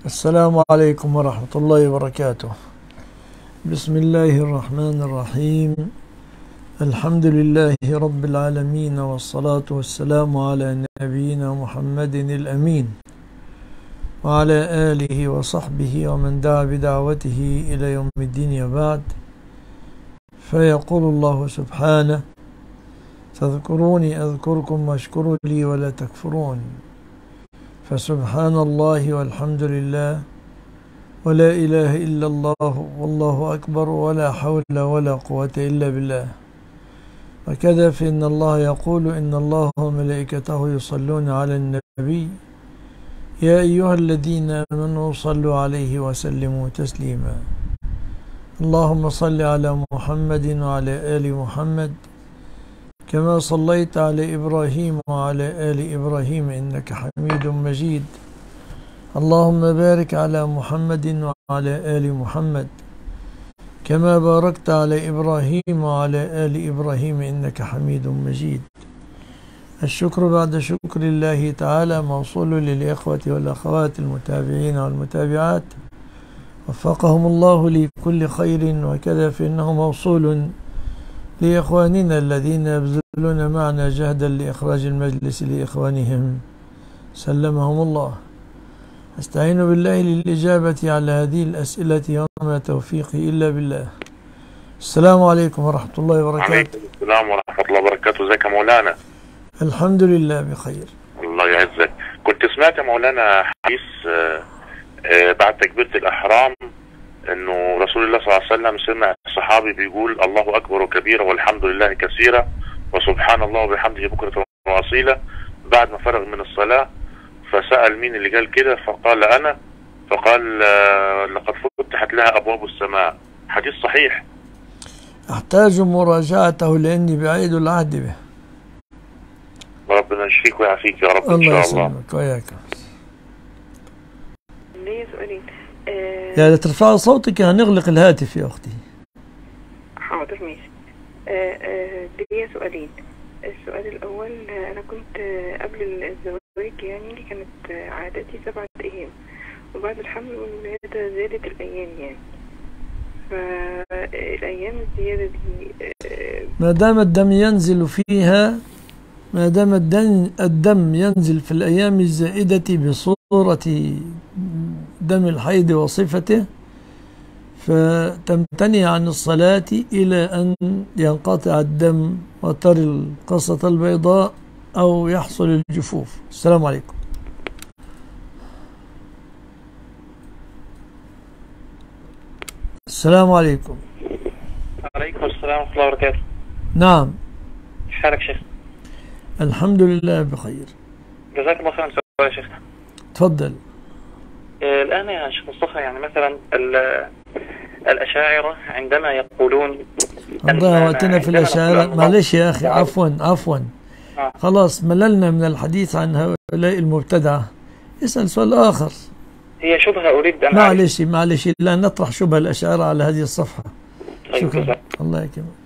السلام عليكم ورحمة الله وبركاته. بسم الله الرحمن الرحيم. الحمد لله رب العالمين، والصلاة والسلام على نبينا محمد الأمين وعلى آله وصحبه ومن دعا بدعوته إلى يوم الدين. وبعد، فيقول الله سبحانه: فاذكروني أذكركم واشكروا لي ولا تكفرون. فسبحان الله والحمد لله ولا إله إلا الله والله أكبر ولا حول ولا قوة إلا بالله. وكذا فإن الله يقول: إن الله وملائكته يصلون على النبي يا أيها الذين آمنوا صلوا عليه وسلموا تسليما. اللهم صل على محمد وعلى آل محمد كما صليت على إبراهيم وعلى آل إبراهيم إنك حميد مجيد. اللهم بارك على محمد وعلى آل محمد كما باركت على إبراهيم وعلى آل إبراهيم إنك حميد مجيد. الشكر بعد شكر الله تعالى موصول للإخوة والأخوات المتابعين والمتابعات، وفقهم الله لكل خير. وكذا فإنه موصول لإخواننا الذين يبذلون معنا جهدا لإخراج المجلس لإخوانهم، سلمهم الله. أستعين بالله للإجابة على هذه الأسئلة وما توفيقي إلا بالله. السلام عليكم ورحمة الله وبركاته. وعليكم السلام ورحمة الله وبركاته. ازيك يا مولانا؟ الحمد لله بخير. الله يعزك. كنت سمعت يا مولانا حديث بعد تكبيرة الإحرام انه رسول الله صلى الله عليه وسلم سمع الصحابي بيقول: الله اكبر كبيرا والحمد لله كثيرا وسبحان الله وبحمده بكرة واصيلا، بعد ما فرغ من الصلاة. فسأل مين اللي قال كده؟ فقال انا. فقال لقد فتحت لها ابواب السماء. حديث صحيح؟ أحتاج مراجعته لأني بعيد العهد به. ربنا يشفيك ويعافيك يا رب. الله ان شاء الله يسلمك وياك. ليا سؤالين. يا ترفع صوتك هنغلق الهاتف يا أختي. حاضر ماشي. ليا سؤالين. السؤال الأول، أنا كنت قبل الزواج يعني كانت عادتي 7 أيام، وبعد الحمل والولادة زادت الأيام يعني. فالأيام الزيادة دي ما دام الدم ينزل فيها، ما دام الدم ينزل في الأيام الزائدة بصورة دم الحيض وصفته، فتمتنع عن الصلاة إلى أن ينقطع الدم وترى القصة البيضاء أو يحصل الجفوف. السلام عليكم. السلام عليكم. وعليكم السلام ورحمة الله وبركاته. نعم. كيف حالك شيخ؟ الحمد لله بخير. جزاك الله خيرا. سؤال يا شيخ. تفضل. الآن يا شيخ مصطفى، يعني مثلا الأشاعرة عندما يقولون الله وقتنا في الأشاعرة. معلش يا أخي، عفوا خلاص مللنا من الحديث عن هؤلاء المبتدعة. اسأل سؤال آخر. هي شبهة أريد أن معلش لا نطرح شبهة الأشاعرة على هذه الصفحة. شكرا. الله يكرمك.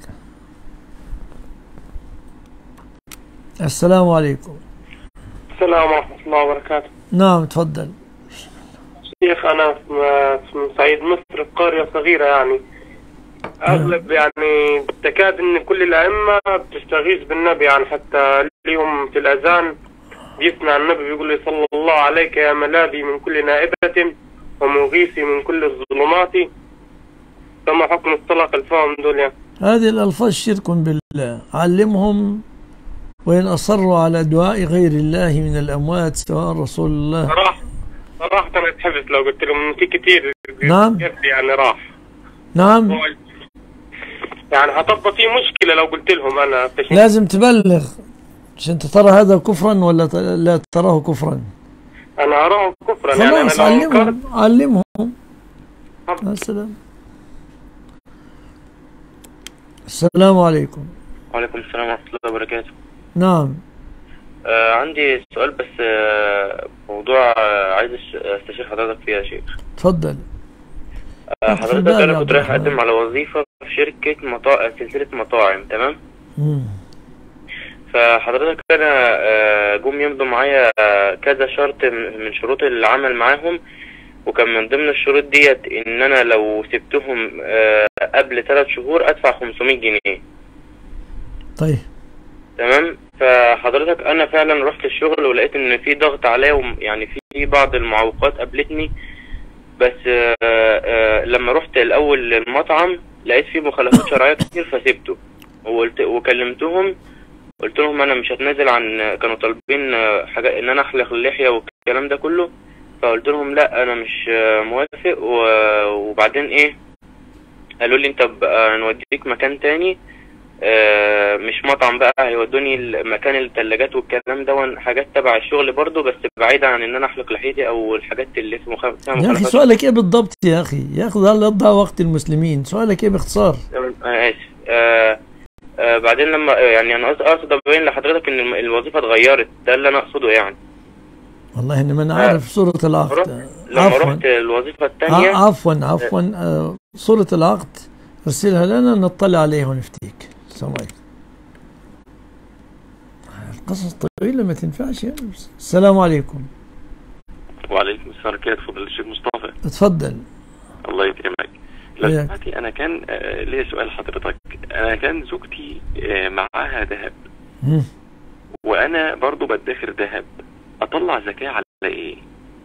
السلام عليكم. السلام ورحمة الله وبركاته. نعم تفضل. شيخ، أنا في صعيد مصر في قرية صغيرة يعني. أغلب يعني تكاد إن كل الأئمة بتستغيث بالنبي، يعني حتى اليوم في الأذان بيسمع النبي بيقول لي: صلى الله عليك يا ملاذي من كل نائبة ومغيثي من كل الظلمات. فما حكم الصلاة خلفهم دول يعني؟ هذه الألفاظ شرك بالله. علمهم، وإن أصروا على دعاء غير الله من الأموات سواء رسول الله. صراحة أنا اتحبس لو قلت لهم إن في كتير. نعم يعني راح. نعم يعني هتبقى في مشكلة لو قلت لهم أنا. لازم تبلغ. عشان ترى هذا كفرا ولا لا تراه كفرا؟ أنا أراه كفرا. خلاص يعني علمهم. السلام. السلام عليكم. وعليكم السلام ورحمة الله وبركاته. نعم. عندي سؤال بس، موضوع عايز استشير حضرتك فيه يا شيخ. تفضل. حضرتك أنا كنت رايح أقدم على وظيفة في شركة سلسلة مطاعم، تمام؟ فحضرتك أنا جم يمضوا معايا كذا شرط من شروط العمل معاهم، وكان من ضمن الشروط ديت ان انا لو سبتهم قبل 3 شهور ادفع 500 جنيه. طيب تمام. فحضرتك انا فعلا رحت الشغل ولقيت ان في ضغط عليا، يعني في بعض المعوقات قابلتني، بس لما رحت الاول للمطعم لقيت فيه مخالفات شرعيه كتير فسبته، وكلمتهم قلت لهم انا مش هتنازل عن، كانوا طالبين حاجه ان انا احلق اللحيه والكلام ده كله، فقلت لهم لا انا مش موافق. وبعدين ايه، قالوا لي انت بقى نوديك مكان تاني، مش مطعم بقى، هيودوني مكان الثلاجات والكلام ده، حاجات تبع الشغل برضو بس بعيدة عن ان انا احلق لحيتي او الحاجات اللي في مخالفات. يا اخي سؤالك ايه بالضبط يا اخي؟ يا اخي ده يضيع وقت المسلمين. سؤالك ايه باختصار؟ اسف. بعدين لما يعني انا اقصد ابين لحضرتك ان الوظيفة اتغيرت، ده اللي انا اقصده يعني. والله اني ما انا عارف صورة العقد. لما رحت الوظيفة الثانية عفوا صورة العقد ارسلها لنا نطلع عليها ونفتيك. السلام عليكم. القصص طويلة ما تنفعش يعني. السلام عليكم. وعليكم السلام. كيف تفضل الشيخ مصطفى؟ اتفضل. الله يكرمك. لو سمحتي انا كان لي سؤال حضرتك. انا كان زوجتي معاها ذهب وانا برضو بدخر ذهب، اطلع زكاة على ايه؟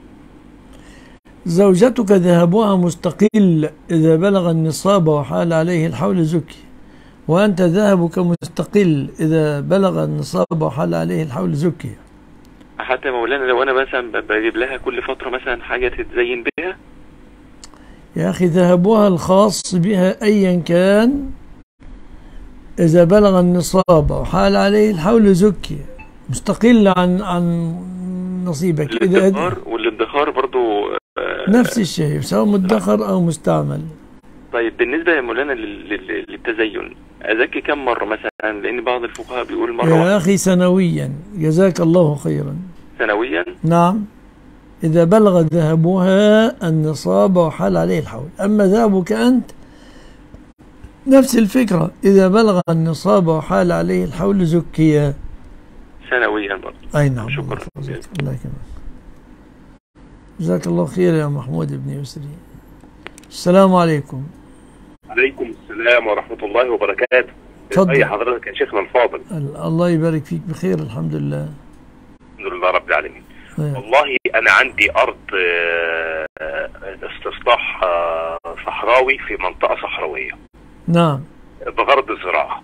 زوجتك ذهبها مستقل إذا بلغ النصاب وحال عليه الحول زكي، وأنت ذهبك مستقل إذا بلغ النصاب وحال عليه الحول زكي. حتى مولانا لو أنا مثلا بجيب لها كل فترة مثلا حاجة تتزين بها؟ يا أخي ذهبها الخاص بها أيا كان إذا بلغ النصاب وحال عليه الحول زكي، مستقل عن نصيبك. الادخار والادخار برضو نفس الشيء سواء مدخر أو مستعمل. طيب بالنسبة يا مولانا للتزين أزكي كم مرة مثلا؟ لأن بعض الفقهاء بيقول مرة يا أخي سنويا. جزاك الله خيرا. سنويا؟ نعم، إذا بلغ ذهبها النصاب وحال عليه الحول. أما ذهبك أنت نفس الفكرة، إذا بلغ النصاب وحال عليه الحول زكية سنويا برضه. أي نعم. شكرا. الله يكرمك. جزاك الله خير يا محمود بن يسري. السلام عليكم. عليكم السلام ورحمة الله وبركاته. تفضل. أي حضرتك يا شيخنا الفاضل؟ الله يبارك فيك، بخير الحمد لله. الحمد لله رب العالمين. والله أنا عندي أرض استصلاح صحراوي في منطقة صحراوية. نعم. بغرض الزراعة.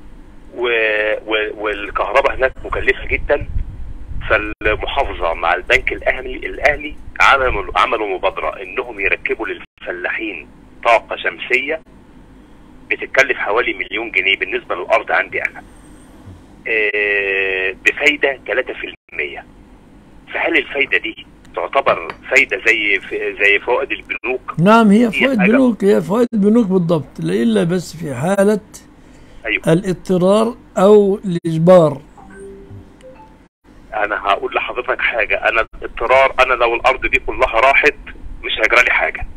والكهرباء هناك مكلفة جدا، فالمحافظة مع البنك الأهلي عملوا مبادرة إنهم يركبوا للفلاحين طاقة شمسية بتتكلف حوالي 1,000,000 جنيه بالنسبة للأرض عندي أنا، بفايدة 3%. فهل الفايدة دي تعتبر فايدة زي فوائد البنوك؟ نعم، هي فوائد بنوك، هي فوائد بنوك بالضبط، إلا بس في حالة الاضطرار أو الإجبار. أنا هقول لحضرتك حاجة، أنا الاضطرار، أنا لو الأرض دي كلها راحت مش هيجرى لي حاجة.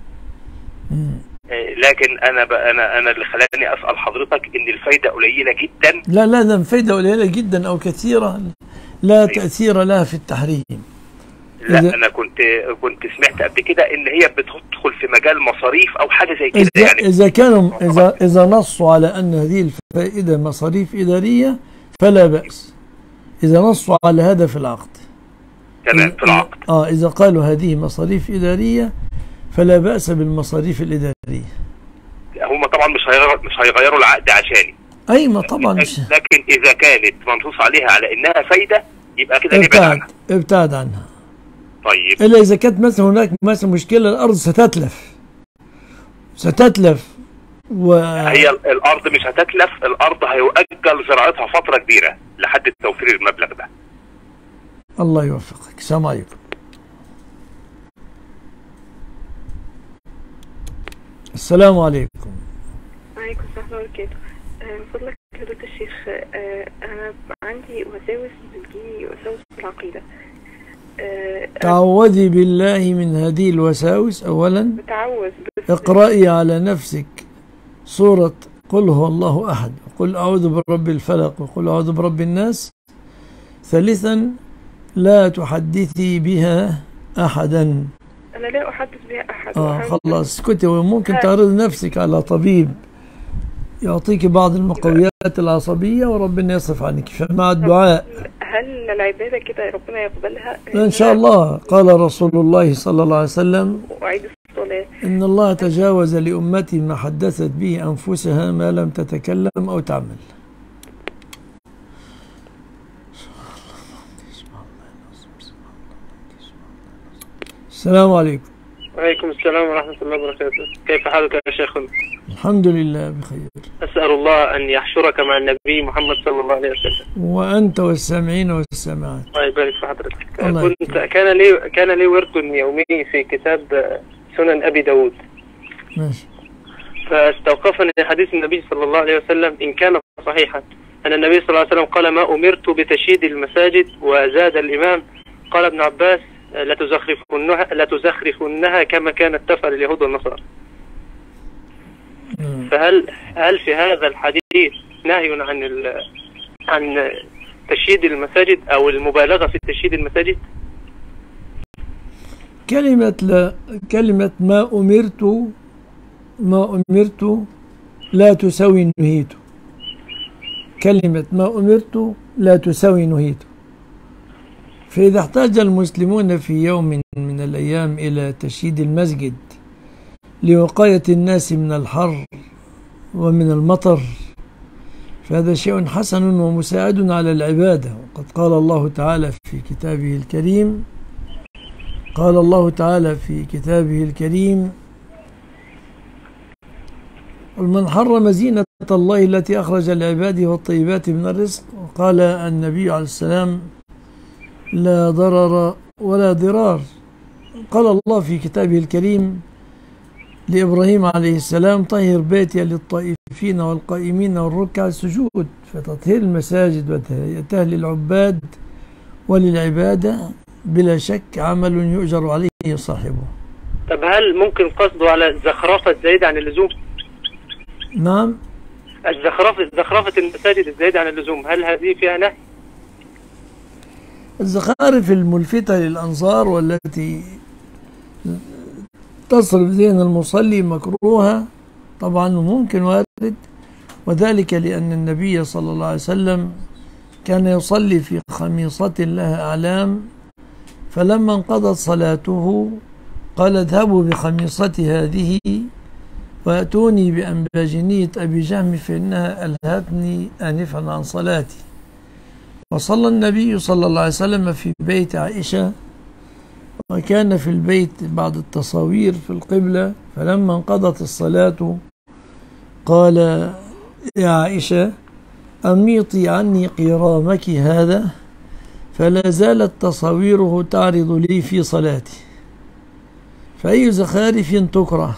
لكن أنا اللي خلاني أسأل حضرتك إن الفايدة قليلة جدا. لا ده فايدة قليلة جدا أو كثيرة لا تأثير لها في التحريم. لا أنا كنت سمعت قبل كده إن هي بتدخل في مجال مصاريف أو حاجة زي كده يعني. إذا نصوا على أن هذه الفائدة مصاريف إدارية فلا بأس. إذا نصوا على هذا في العقد. تمام، في العقد. إذا قالوا هذه مصاريف إدارية فلا بأس بالمصاريف الإدارية. هم طبعا مش هيغيروا العقد عشاني. أي ما طبعا لكن إذا كانت منصوص عليها على إنها فايدة يبقى كده نبعد عنها. ابتعد عنها. طيب. إلا إذا كانت مثلا هناك مثلا مشكلة، الأرض ستتلف هي الأرض مش هتتلف، الأرض هيؤجل زراعتها فترة كبيرة لحد توفير المبلغ ده. الله يوفقك. السلام عليكم. السلام عليكم. وعليكم السلام ورحمة الله وبركاته. من فضلك يا دكتور الشيخ، أنا عندي وساوس بتجيني، وساوس في العقيدة. تعوذي بالله من هذه الوساوس. أولا اقرأي على نفسك سورة قل هو الله أحد، وقل أعوذ برب الفلق، وقل أعوذ برب الناس. ثالثا لا تحدثي بها أحدا أنا لا أحدث بها أحد. خلاص اسكتي، وممكن تعرض نفسك على طبيب يعطيك بعض المقويات العصبية وربنا يصرف عنك مع الدعاء. هل العبادة كده ربنا يقبلها؟ إن شاء الله. قال رسول الله صلى الله عليه وسلم وعيد الصلاة إن الله تجاوز لأمتي ما حدثت به أنفسها ما لم تتكلم أو تعمل. السلام عليكم. وعليكم السلام ورحمة الله وبركاته. كيف حالك يا شيخنا؟ الحمد لله بخير. أسأل الله أن يحشرك مع النبي محمد صلى الله عليه وسلم. وأنت والسامعين والسامعات. الله يبارك في حضرتك. كان لي ورد يومي في كتاب سنن أبي داود. ماشي. فاستوقفني حديث النبي صلى الله عليه وسلم إن كان صحيحا أن النبي صلى الله عليه وسلم قال ما أمرت بتشييد المساجد، وزاد الإمام قال ابن عباس لتزخرفنها كما كانت تفعل اليهود والنصارى. فهل في هذا الحديث نهي عن تشييد المساجد أو المبالغة في تشييد المساجد؟ كلمة ما أمرت لا تساوي نهيت. كلمة ما أمرت لا تساوي نهيت. فإذا احتاج المسلمون في يوم من الأيام إلى تشييد المسجد لوقاية الناس من الحر ومن المطر فهذا شيء حسن ومساعد على العبادة. وقد قال الله تعالى في كتابه الكريم قل من حرم زينة الله التي أخرج لعباده والطيبات من الرزق. وقال النبي عليه السلام لا ضرر ولا ضرار. قال الله في كتابه الكريم لإبراهيم عليه السلام طهر بيتي للطائفين والقائمين والركع السجود. فتطهير المساجد وتهيئتها للعباد وللعبادة بلا شك عمل يؤجر عليه صاحبه. طب هل ممكن قصده على الزخرفة الزايدة عن اللزوم؟ نعم. زخرفة المساجد الزايدة عن اللزوم هل هذه فيها نهي؟ الزخارف الملفتة للأنظار والتي تصرف ذهن المصلي مكروهة طبعا ممكن وارد، وذلك لأن النبي صلى الله عليه وسلم كان يصلي في خميصة لها أعلام، فلما انقضت صلاته قال اذهبوا بخميصتي هذه وأتوني بأنباجنية أبي جهم فإنها ألهتني آنفا عن صلاتي. وصلى النبي صلى الله عليه وسلم في بيت عائشة، وكان في البيت بعض التصاوير في القبلة، فلما انقضت الصلاة قال يا عائشة أميطي عني قرامك هذا، فلا زالت تصاويره تعرض لي في صلاتي، فأي زخارف تكره.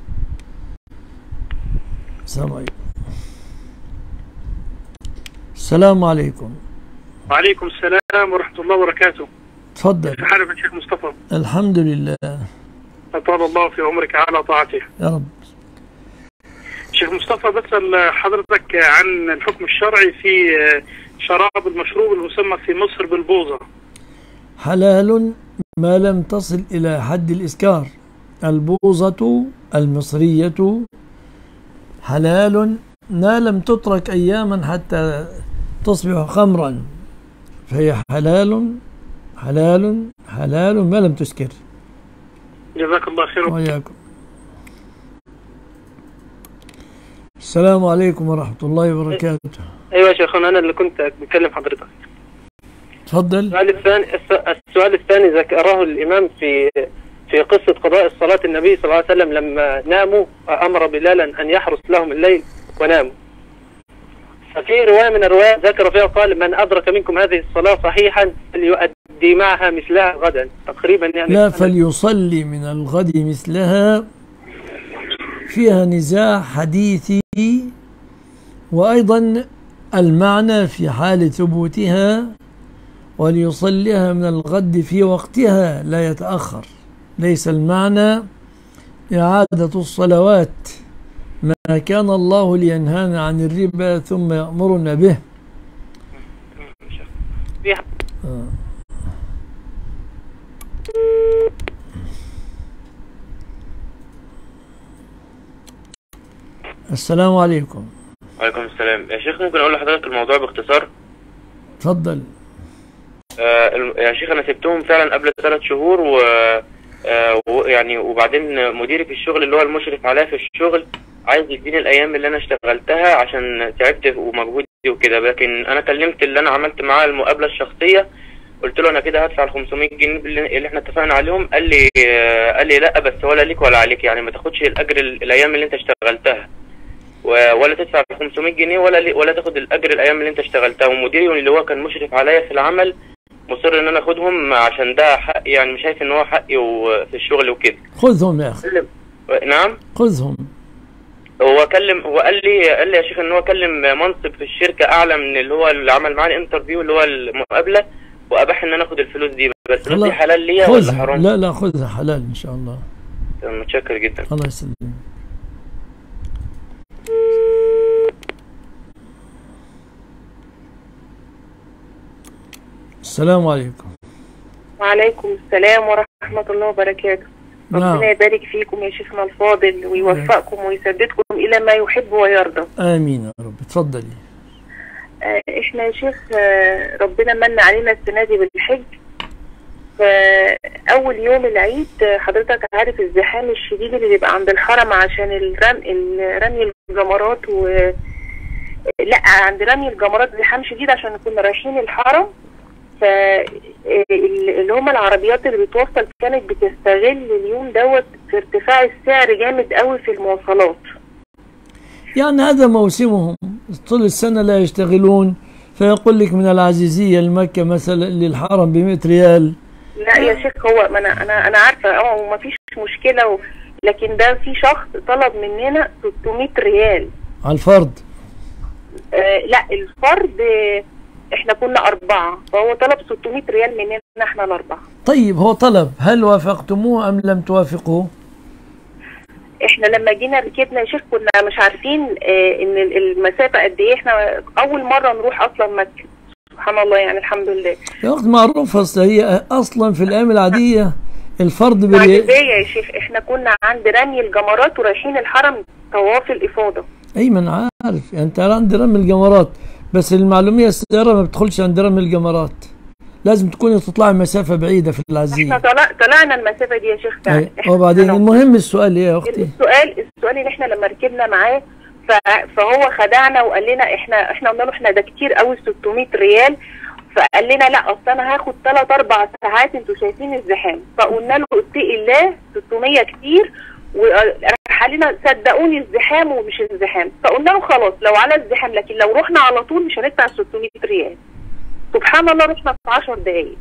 السلام عليكم. وعليكم السلام ورحمة الله وبركاته. تفضل. كيف حالك يا شيخ مصطفى؟ الحمد لله. أطال الله في عمرك على طاعته يا رب. شيخ مصطفى بسأل حضرتك عن الحكم الشرعي في شراب المشروب المسمى في مصر بالبوظة. حلال ما لم تصل إلى حد الإسكار. البوظة المصرية حلال ما لم تترك أياما حتى تصبح خمرا، فهي حلال حلال حلال ما لم تسكر. جزاك الله خير. وإياكم. السلام عليكم ورحمة الله وبركاته. أيوة يا شيخنا أنا اللي كنت بكلم حضرتك. تفضل. السؤال الثاني ذكره الإمام في قصة قضاء الصلاة النبي صلى الله عليه وسلم لما ناموا أمر بلالا أن يحرس لهم الليل وناموا. ففي رواية من الروايات ذكر فيها قال من أدرك منكم هذه الصلاة صحيحا فليؤدي معها مثلها غدا تقريبا يعني. لا فليصلي من الغد مثلها، فيها نزاع حديثي، وأيضا المعنى في حال ثبوتها وليصليها من الغد في وقتها لا يتأخر. ليس المعنى إعادة الصلوات، ما كان الله لينهانا عن الربا ثم يأمرنا به. السلام عليكم. وعليكم السلام. يا شيخ ممكن اقول لحضرتك الموضوع باختصار؟ اتفضل. يا شيخ انا سبتهم فعلا قبل 3 شهور ويعني وبعدين مديري في الشغل اللي هو المشرف عليا في الشغل عايز يديني الايام اللي انا اشتغلتها عشان تعبت ومجهودي وكده، لكن انا كلمت اللي انا عملت معاه المقابله الشخصيه، قلت له انا كده هدفع ال 500 جنيه اللي احنا اتفقنا عليهم. قال لي لا، بس ولا ليك ولا عليك، يعني ما تاخدش الاجر الايام اللي انت اشتغلتها ولا تدفع 500 جنيه ولا تاخد الاجر الايام اللي انت اشتغلتها. ومديري اللي هو كان مشرف عليا في العمل مصر ان انا اخدهم عشان ده حق، يعني مش شايف ان هو حقي في الشغل وكده. خذهم يا اخي. نعم خذهم. هو قال لي يا شيخ ان هو كلم منصب في الشركه اعلى من اللي هو اللي عمل معايا الانترفيو اللي هو المقابله، واباح ان انا اخد الفلوس دي، بس دي حلال ليا ولا حرام؟ لا خذها حلال ان شاء الله. متشكر جدا. الله يسلمك. السلام عليكم. وعليكم السلام ورحمة الله وبركاته. ربنا يبارك فيكم يا شيخنا الفاضل ويوفقكم ويسددكم إلى ما يحب ويرضى. آمين يا رب. اتفضلي. احنا يا شيخ ربنا من علينا السنة دي بالحج. فأول يوم العيد حضرتك عارف الزحام الشديد اللي بيبقى عند الحرم عشان رمي الجمرات لا عند رمي الجمرات زحام شديد عشان كنا رايحين الحرم. فاللي هم العربيات اللي بتوصل كانت بتستغل اليوم دوت في ارتفاع السعر جامد قوي في المواصلات. يعني هذا موسمهم، طول السنة لا يشتغلون، فيقول لك من العزيزية لمكة مثلا للحرم ب100 ريال. لا يا شيخ هو ما انا عارفة وما فيش مشكلة لكن ده في شخص طلب مننا 600 ريال على الفرد. لا الفرد احنا كنا 4 فهو طلب 600 ريال مننا احنا ال4. طيب هو طلب، هل وافقتموه ام لم توافقوه؟ احنا لما جينا ركبنا يا شيخ كنا مش عارفين ان المسافة قد ايه، احنا اول مرة نروح اصلا مكة سبحان الله يعني الحمد لله. يا اخت معروفة هي اصلا في الايام العادية الفرد يا شيخ احنا كنا عند رمي الجمرات ورايحين الحرم طواف الافاضة. اي من عارف يعني انت عند رمي الجمرات، بس المعلومية السيارة ما بتدخلش عند رمي الجمرات، لازم تكوني تطلعي مسافة بعيدة في العزية. احنا طلعنا المسافة دي يا شيخ فعلا. وبعدين المهم السؤال ايه يا اختي؟ السؤال ان احنا لما ركبنا معاه فهو خدعنا وقال لنا احنا قلنا له احنا ده كتير قوي 600 ريال، فقال لنا لا اصل انا هاخد 3-4 ساعات انتوا شايفين الزحام، فقلنا له اتقي الله 600 كتير، وراح لنا صدقوني الزحام ومش الزحام، فقلنا له خلاص لو على الزحام لكن لو رحنا على طول مش هندفع 600 ريال. سبحان الله رحنا في 10 دقايق.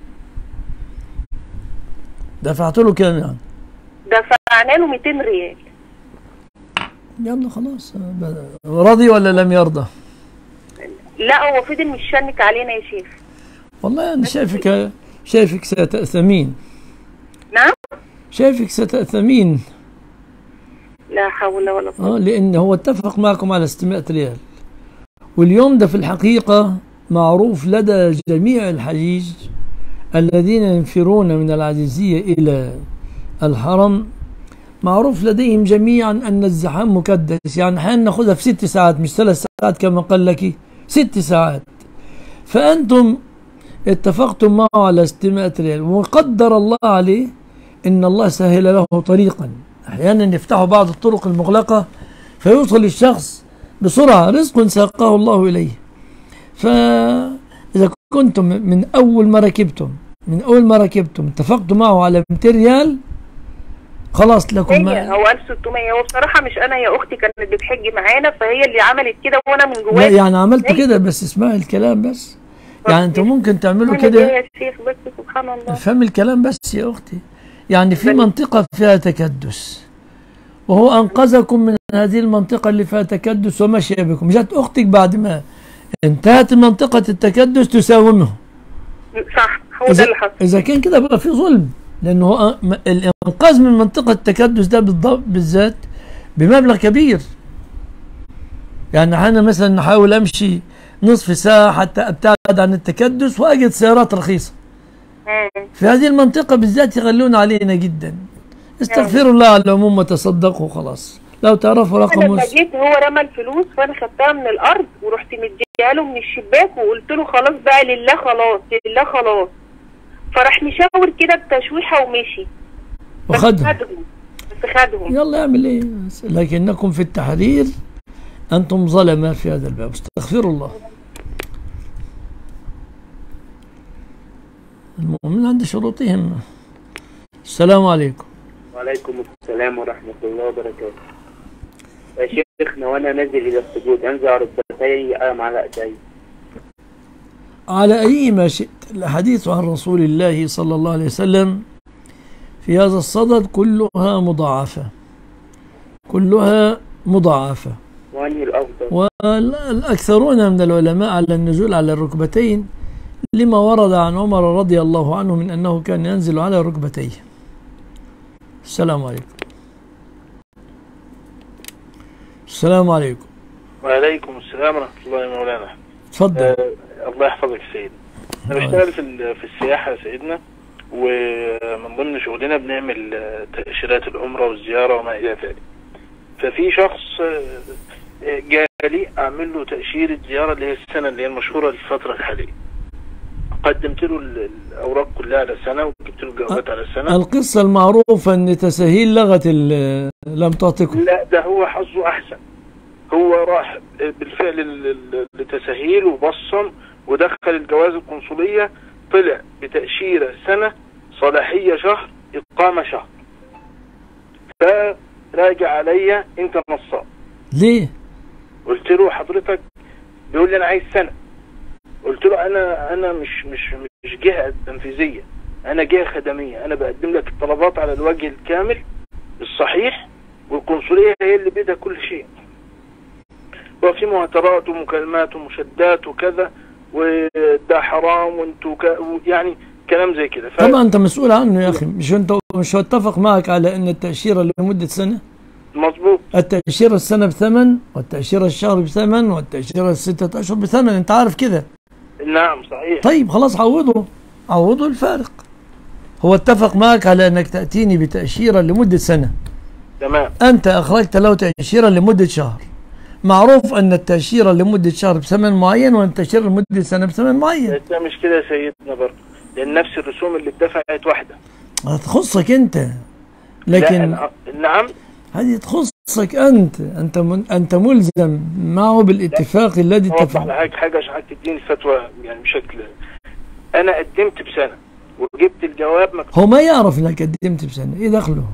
دفعت له كام يعني؟ دفعنا له 200 ريال. يلا خلاص. رضي ولا لم يرضى؟ لا هو فضل مشنك علينا يا شيخ. والله انا شايفك ستأثمين. نعم؟ شايفك ستأثمين. لا حول ولا قوة. لأن هو اتفق معكم على 600 ريال، واليوم ده في الحقيقة معروف لدى جميع الحجيج الذين ينفرون من العزيزية إلى الحرم، معروف لديهم جميعا أن الزحام مكدس، يعني أحيانا نأخذها في 6 ساعات مش 3 ساعات كما قال لك، 6 ساعات. فأنتم اتفقتم معه على 600 ريال، وقدر الله عليه إن الله سهل له طريقا، أحيانا يفتحوا بعض الطرق المغلقة فيوصل الشخص بسرعة، رزق ساقه الله إليه. فإذا كنتم من أول ما ركبتم اتفقتم معه على 200 ريال خلاص لكم. هو 1600. هو بصراحة مش أنا يا أختي كانت بتحج معانا فهي اللي عملت كده وأنا من جوايا. لا يعني عملت كده بس اسمعي الكلام بس. يعني أنتم ممكن تعملوا كده. يا شيخ بس سبحان الله. افهمي الكلام بس يا أختي. يعني في منطقة فيها تكدس وهو أنقذكم من هذه المنطقة اللي فيها تكدس ومشي بكم، جاءت أختك بعد ما انتهت منطقة التكدس تساومه. صح هو ده اللي حصل. إذا كان كده بقى في ظلم، لأنه الإنقاذ من منطقة التكدس ده بالذات بمبلغ كبير. يعني أنا مثلا نحاول أمشي نصف ساعة حتى أبتعد عن التكدس وأجد سيارات رخيصة. في هذه المنطقة بالذات يغلون علينا جدا. استغفروا الله على العموم وتصدقوا خلاص، لو تعرفوا رقم لما جيت هو رمى الفلوس فانا خدتها من الارض ورحت مديها له من الشباك وقلت له خلاص بقى لله خلاص لله خلاص، فراح مشاور كده بتشويحه ومشي. وخدهم بس خدهم. يلا يعمل ايه؟ لكنكم في التحرير انتم ظلمه في هذا الباب، استغفر الله. المؤمن عند شروطهم. السلام عليكم. وعليكم السلام ورحمة الله وبركاته. يا شيخنا وانا نازل الى السجود انزع ركبتي ام على ايدي؟ على اي ما شئت. الحديث عن رسول الله صلى الله عليه وسلم في هذا الصدد كلها مضاعفة، كلها مضاعفة. وانهي الافضل؟ والأكثرون من العلماء على النزول على الركبتين لما ورد عن عمر رضي الله عنه من أنه كان ينزل على ركبتيه. السلام عليكم. السلام عليكم. وعليكم السلام ورحمة الله يا مولانا. اتفضل. الله يحفظك يا سيدنا. أنا بشتغل في السياحة يا سيدنا، ومن ضمن شغلنا بنعمل تأشيرات العمرة والزيارة وما إلى ذلك. ففي شخص جالي أعمل له تأشيرة زيارة اللي هي السنة اللي هي المشهورة للفترة الحالية. قدمت له الأوراق كلها على سنة وجبت له الجوابات على سنة. القصة المعروفة أن تسهيل لغت لم تعطيكم. لا ده هو حظه أحسن. هو راح بالفعل لتسهيل وبصم ودخل الجواز القنصلية، طلع بتأشيرة سنة، صلاحية شهر، إقامة شهر. فراجع عليا أنت نصاب. ليه؟ قلت له حضرتك، بيقول لي أنا عايز سنة. قلت له أنا مش جهة تنفيذية، أنا جهة خدمية، أنا بقدم لك الطلبات على الوجه الكامل الصحيح، والقنصلية هي اللي بيدها كل شيء. وفي مهاترات ومكالمات ومشدات وكذا، وده حرام وانتوا يعني كلام زي كده. طبعا انت مسؤول عنه يا اخي. مش هتفق معك على ان التأشيرة لمدة سنة؟ مظبوط. التأشيرة السنة بثمن، والتأشيرة الشهر بثمن، والتأشيرة الستة اشهر بثمن، انت عارف كده. نعم صحيح. طيب خلاص عوضوا الفارق. هو اتفق معك على انك تأتيني بتأشيرة لمدة سنة. تمام. انت اخرجت له تأشيرة لمدة شهر. معروف ان التأشيرة لمدة شهر بثمن معين، والتأشيرة لمدة سنة بثمن معين. ده مش كده يا سيدنا برضه، لان نفس الرسوم اللي اتدفعت واحدة. تخصك انت، لكن نعم هذه تخصك انت ملزم معه بالاتفاق الذي اتفق. اوضح لك حاجة عشان تديني الفتوى يعني بشكل. انا قدمت بسنة وجبت الجواب مكتوب. هو ما يعرف انك قدمت بسنة، ايه دخله؟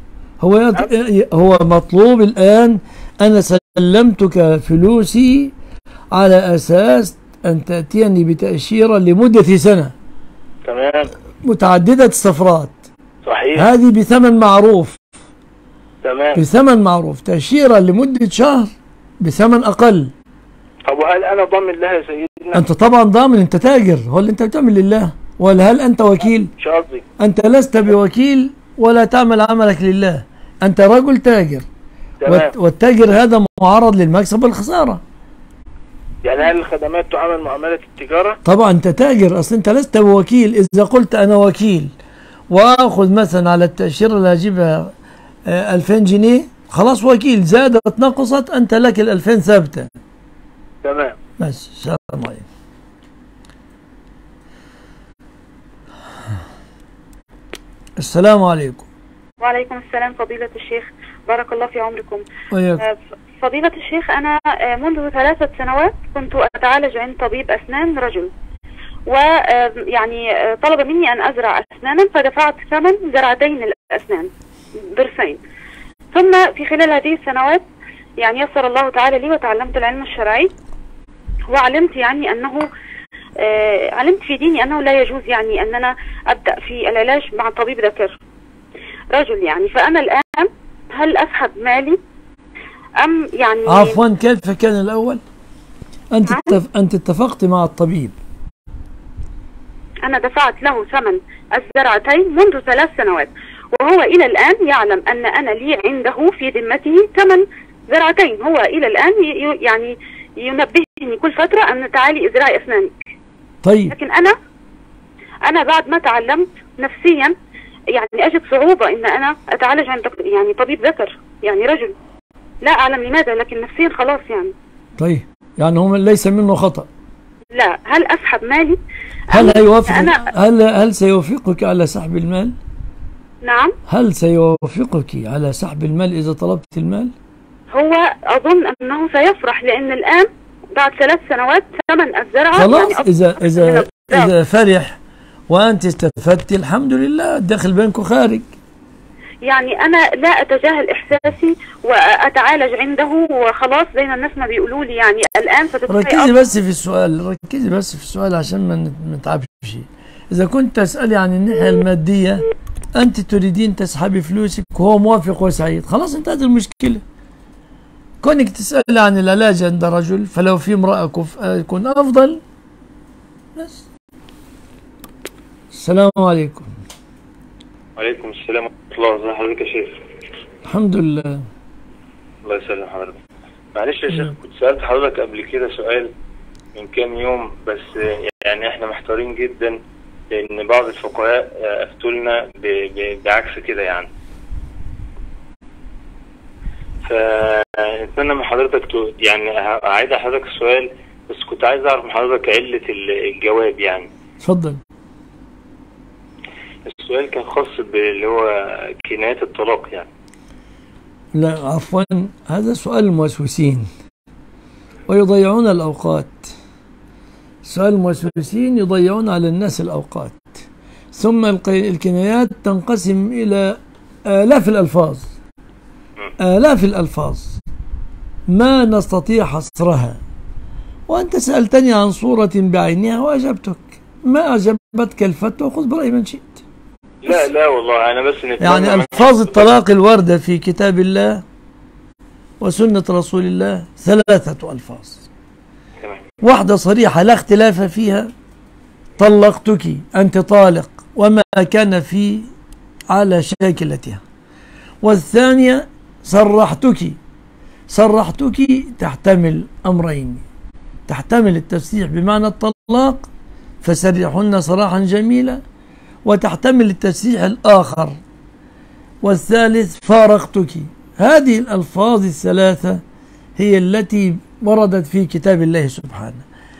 هو مطلوب الآن. أنا سلمتك فلوسي على أساس أن تأتيني بتأشيرة لمدة سنة. تمام. متعددة السفرات. صحيح. هذه بثمن معروف. تمام. بثمن معروف. تأشيرة لمدة شهر بثمن أقل. طب وهل أنا ضامن لها يا سيدنا؟ أنت طبعا ضامن، أنت تاجر. هو اللي أنت بتعمل لله، ولا هل أنت وكيل؟ مش قصدي. أنت لست بوكيل ولا تعمل عملك لله، أنت رجل تاجر. والتاجر هذا معرض للمكسب والخسارة. يعني هل الخدمات تعامل معاملة التجارة؟ طبعا أنت تاجر، أصل أنت لست بوكيل. إذا قلت أنا وكيل وأخذ مثلا على التأشيرة اللي هجيبها 2000 جنيه، خلاص وكيل، زادت نقصت أنت لك 2000 ثابتة. تمام. بس. السلام عليكم. السلام عليكم. وعليكم السلام فضيلة الشيخ، بارك الله في عمركم. وياك. فضيلة الشيخ، أنا منذ 3 سنوات كنت أتعالج عند طبيب أسنان رجل، ويعني طلب مني أن أزرع أسنانا، فدفعت ثمن زرعتين الأسنان، ضرسين. ثم في خلال هذه السنوات يعني يسر الله تعالى لي وتعلمت العلم الشرعي، وعلمت يعني أنه علمت في ديني أنه لا يجوز يعني أننا أبدأ في العلاج مع طبيب ذكر رجل يعني. فأنا الآن هل أسحب مالي أم يعني؟ عفوا، كيف كان الأول؟ أنت اتفقت مع الطبيب. أنا دفعت له ثمن الزرعتين منذ 3 سنوات، وهو إلى الآن يعلم أن أنا لي عنده في ذمته ثمن زرعتين. هو إلى الآن يعني ينبهني كل فترة أن تعالي ازرعي أسنانك. طيب. لكن أنا بعد ما تعلمت نفسيا يعني أجد صعوبة أن أنا أتعالج عند يعني طبيب ذكر يعني رجل. لا أعلم لماذا، لكن نفسيا خلاص يعني. طيب يعني هو ليس منه خطأ. لا، هل أسحب مالي؟ هل سيوافقك على سحب المال؟ نعم. هل سيوافقك على سحب المال إذا طلبت المال؟ هو أظن أنه سيفرح، لأن الآن بعد 3 سنوات ثمن الزرعة خلاص يعني إذا فرح وأنت استفدت الحمد لله، الدخل بينكم خارج. يعني أنا لا أتجاهل إحساسي وأتعالج عنده وخلاص زي ما الناس ما بيقولوا لي يعني الآن. ركزي بس في السؤال عشان ما نتعبش. إذا كنت تسألي عن الناحية المادية، أنت تريدين تسحبي فلوسك وهو موافق وسعيد، خلاص انتهت المشكلة. كونك تسألي عن العلاج عند رجل، فلو في امرأة يكون أفضل بس. السلام عليكم. وعليكم السلام ورحمة الله. ازي حضرتك يا شيخ؟ الحمد لله. الله يسلم حضرتك. معلش يا شيخ، كنت سألت حضرتك قبل كده سؤال من كام يوم، بس يعني احنا محتارين جدا لأن بعض الفقهاء أفتوا لنا بعكس كده يعني. فأتمنى من حضرتك يعني أعيد حضرتك السؤال، بس كنت عايز أعرف من حضرتك علة الجواب يعني. اتفضل. السؤال كان خاص باللي هو كنايات الطلاق يعني. لا عفوا، هذا سؤال الموسوسين ويضيعون الأوقات. سؤال الموسوسين يضيعون على الناس الأوقات. ثم الكنايات تنقسم إلى آلاف الألفاظ، آلاف الألفاظ ما نستطيع حصرها، وأنت سألتني عن صورة بعينها وأجبتك. ما أعجبتك الفتوى خذ برأي من شئت. لا والله أنا بس يعني ألفاظ الطلاق الواردة في كتاب الله وسنة رسول الله 3 ألفاظ، واحدة صريحة لا اختلاف فيها، طلقتك أنت طالق وما كان في على شاكلتها. والثانية صرحتك تحتمل أمرين، تحتمل التفسيح بمعنى الطلاق فسرحن صراحا جميلا، وتحتمل التفسيح الآخر. والثالث فارقتك. هذه الألفاظ الثلاثة هي التي وردت في كتاب الله سبحانه.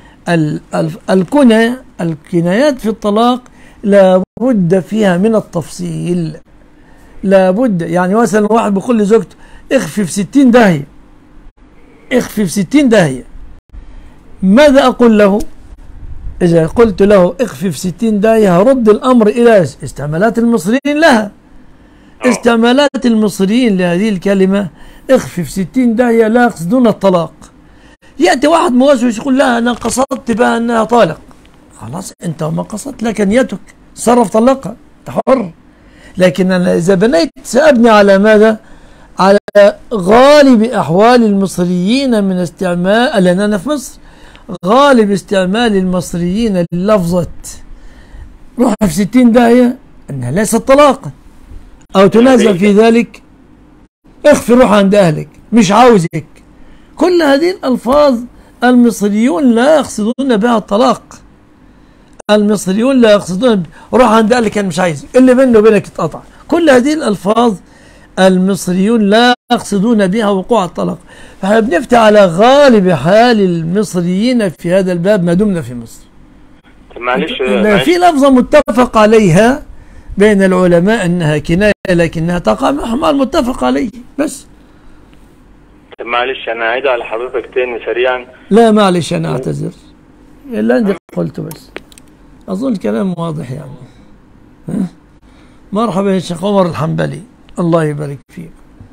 الكنايات في الطلاق لا بد فيها من التفصيل، لا بد. يعني مثلا واحد بيقول لزوجته اخفي في 60 داهية، اخفي في 60 داهية، ماذا أقول له؟ إذا قلت له اخفي في 60 داهية هرد الأمر إلى استعمالات المصريين لها. استعمالات المصريين لهذه الكلمة اخفي في 60 داهية لا يقصدون الطلاق. يأتي واحد موسوس يقول لا أنا قصدت بها أنها طالق، خلاص أنت ما قصدت، لك نيتك صرف طلقها، أنت حر. لكن أنا إذا بنيت سأبني على ماذا؟ على غالب أحوال المصريين من استعمال، لأن أنا في مصر غالب استعمال المصريين للفظة روح في 60 داهية أنها ليست طلاقا، أو تنازل في ذلك اخفي روح عند أهلك مش عاوزك. كل هذه الألفاظ المصريون لا يقصدون بها الطلاق. المصريون لا يقصدون روح عند أهلك أنا مش عايزك، اللي بينه وبينك اتقطع. كل هذه الألفاظ المصريون لا يقصدون بها وقوع الطلاق. فاحنا بنفتح على غالب حال المصريين في هذا الباب ما دمنا في مصر. معلش في لفظة متفق عليها بين العلماء أنها كناية لكنها تقع مع المتفق عليه بس. معلش أنا أعيد على حضرتك تاني سريعا. لا معلش أنا أعتذر، اللي عندي قلته بس أظن كلام واضح يعني. مرحبا يا شيخ عمر الحنبلي، الله يبارك فيك.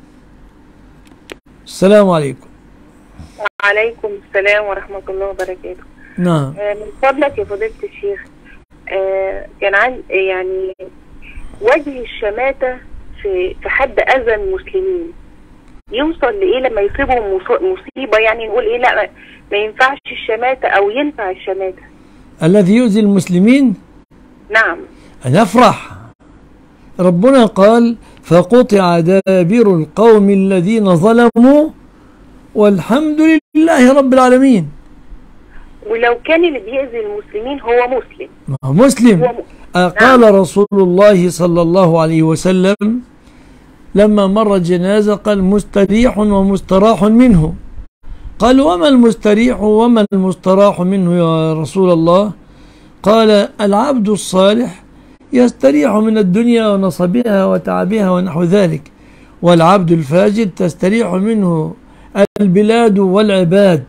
السلام عليكم. وعليكم السلام ورحمة الله وبركاته. نعم. من فضلك يا فضيلة الشيخ، كان عن يعني وجه الشماتة في حد أذى المسلمين يوصل لإيه لما يصيبهم مصيبة؟ يعني نقول إيه لا ما ينفعش الشماتة أو ينفع الشماتة؟ الذي يؤذي المسلمين نعم نفرح. ربنا قال فقطع دابر القوم الذين ظلموا والحمد لله رب العالمين. ولو كان اللي بيأذي المسلمين هو مسلم قال رسول الله صلى الله عليه وسلم لما مر جنازة قال مستريح ومستراح منه. قال وما المستريح وما المستراح منه يا رسول الله؟ قال العبد الصالح يستريح من الدنيا ونصبها وتعبها ونحو ذلك، والعبد الفاجر تستريح منه البلاد والعباد.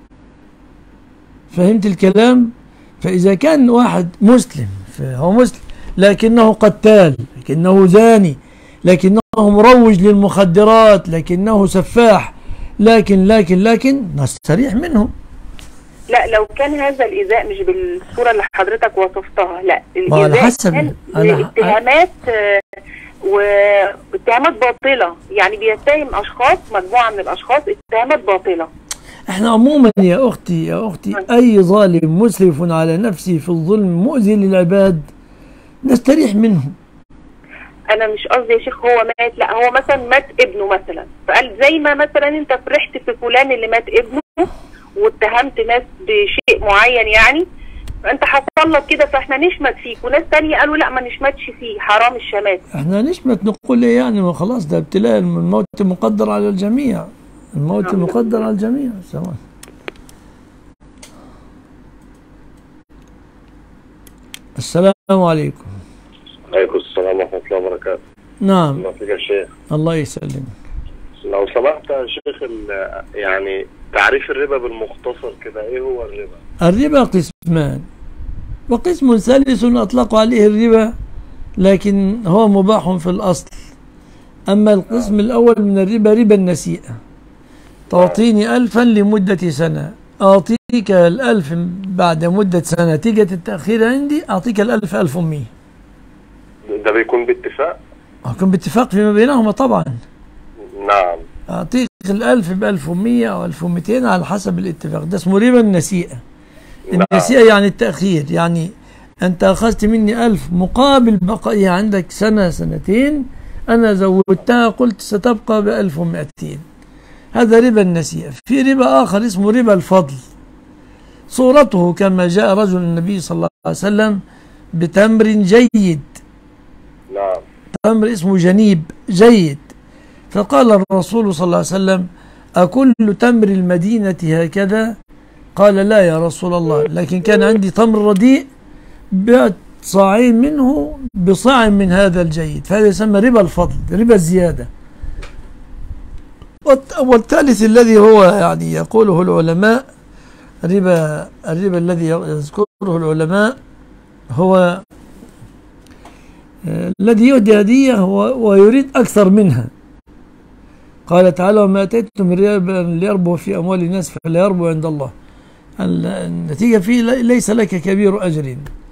فهمت الكلام؟ فإذا كان واحد مسلم فهو مسلم لكنه قتال، لكنه زاني، لكنه مروج للمخدرات، لكنه سفاح، لكن نستريح منه. لا لو كان هذا الإيذاء مش بالصورة اللي حضرتك وصفتها، لا الإيذاء كان اتهامات واتهامات باطلة، يعني بيتهم أشخاص، مجموعة من الأشخاص اتهامات باطلة. احنا عموما يا أختي أي ظالم مسرف على نفسه في الظلم مؤذي للعباد نستريح منه. أنا مش قصدي يا شيخ هو مات، لا هو مثلا مات ابنه مثلا، فقال زي ما مثلا أنت فرحت في فلان اللي مات ابنه واتهمت ناس بشيء معين، يعني انت حصل لك كده فاحنا نشمت فيك، وناس تانية قالوا لا ما نشمتش فيه، حرام الشمات. احنا نشمت نقول ايه يعني؟ ما خلاص ده ابتلاء، الموت مقدر على الجميع، الموت مقدر على الجميع سواء. السلام عليكم. عليكم السلام ورحمة الله وبركاته. نعم. الله يسلمك يا شيخ. الله يسلمك. لو سمحت يا شيخ، يعني تعريف الربا بالمختصر كده، ايه هو الربا؟ الربا قسمان، وقسم ثالث أطلقوا عليه الربا لكن هو مباح في الأصل. أما القسم الأول من الربا ربا النسيئة، تعطيني 1000 لمدة سنة، أعطيك 1000 بعد مدة سنة، تيجي التأخير عندي أعطيك 1000 1100. ده بيكون باتفاق؟ يكون باتفاق فيما بينهما طبعا. نعم. أعطيك 1000 ب 1100 أو 1200 على حسب الاتفاق، ده اسمه ربا النسيئة. النسيئة يعني التأخير، يعني أنت أخذت مني 1000 مقابل بقائها عندك سنة سنتين، أنا زودتها قلت ستبقى ب 1200. هذا ربا النسيئة. في ربا آخر اسمه ربا الفضل، صورته كما جاء رجل النبي صلى الله عليه وسلم بتمر جيد، نعم، تمر اسمه جنيب جيد، فقال الرسول صلى الله عليه وسلم أكل تمر المدينة هكذا؟ قال لا يا رسول الله، لكن كان عندي تمر رديء بعت صاعين منه بصاع من هذا الجيد، فهذا يسمى ربا الفضل، ربا الزيادة. والثالث الذي هو يعني يقوله العلماء الربا الذي يذكره العلماء هو الذي يهدي هدية ويريد أكثر منها. قال تعالى وما أتيتم من ربا ليربو في أموال الناس فلا يربو عند الله، النتيجة فيه ليس لك كبير أجر.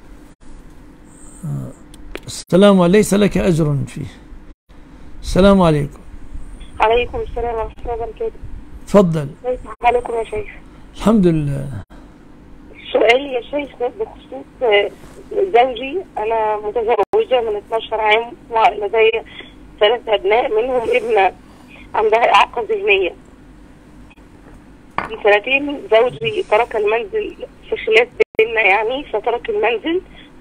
السلام عليكم. ليس لك أجر فيه. السلام عليكم. عليكم السلام ورحمة الله وبركاته. تفضل. كيف حالكم يا شيخ؟ الحمد لله. سؤالي يا شيخ بخصوص زوجي، أنا متزوجة من 12 عام ولدي 3 أبناء، منهم ابنة عندها إعاقة ذهنية. من 2 سنين زوجي ترك المنزل في خلاف بيننا، يعني فترك المنزل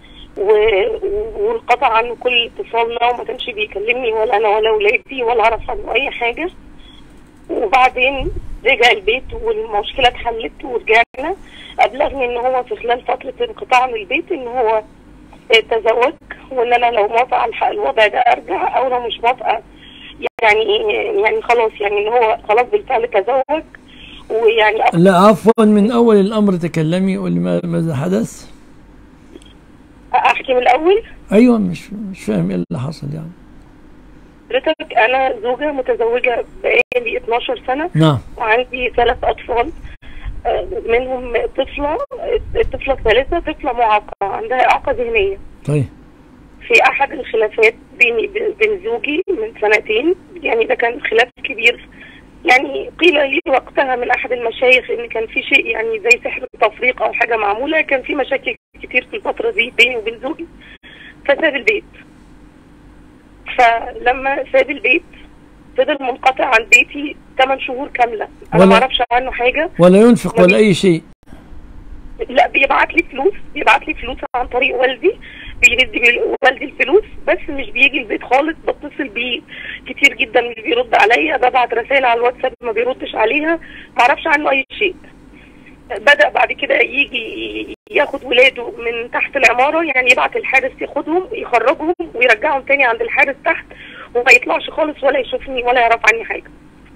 وانقطع عنه كل اتصالنا، وما كانش بيكلمني ولا أنا ولا ولادي ولا أعرف عنه أي حاجة. وبعدين رجع البيت والمشكلة اتحلت ورجعنا، أبلغني إن هو في خلال فترة انقطاع من البيت إن هو تزوج، وإن أنا لو موافقة على الوضع ده أرجع، أو لو مش موافقة يعني خلاص، يعني إن هو خلاص بالفعل تزوج. ويعني لا عفوا، من أول الأمر تكلمي، قولي ماذا حدث؟ أحكي من الأول؟ أيوة، مش فاهم إيه اللي حصل يعني. حضرتك أنا زوجة متزوجة بقالي 12 سنة. نعم. وعندي 3 أطفال، منهم الطفلة الثالثة طفلة معاقة عندها إعاقة ذهنية. طيب. في أحد الخلافات بيني وبين زوجي من 2 سنين، يعني ده كان خلاف كبير، يعني قيل لي وقتها من أحد المشايخ إن كان في شيء يعني زي سحر تفريق أو حاجة معمولة، كان في مشاكل كتير في الفترة دي بيني وبين زوجي، فساب البيت. فلما ساب البيت فضل منقطع عن بيتي 8 شهور كاملة، أنا ما أعرفش عنه حاجة ولا ينفق ولا أي شيء. لا بيبعت لي فلوس عن طريق والدي، بيدي والدي الفلوس، بس مش بيجي البيت خالص. بتصل بيه كتير جدا مش بيرد عليا، ببعت رسائل على الواتساب ما بيردش عليها، ما اعرفش عنه اي شيء. بدأ بعد كده يجي ياخد ولاده من تحت العمارة، يعني يبعت الحارس ياخدهم يخرجهم ويرجعهم تاني عند الحارس تحت، وما يطلعش خالص ولا يشوفني ولا يعرف عني حاجة.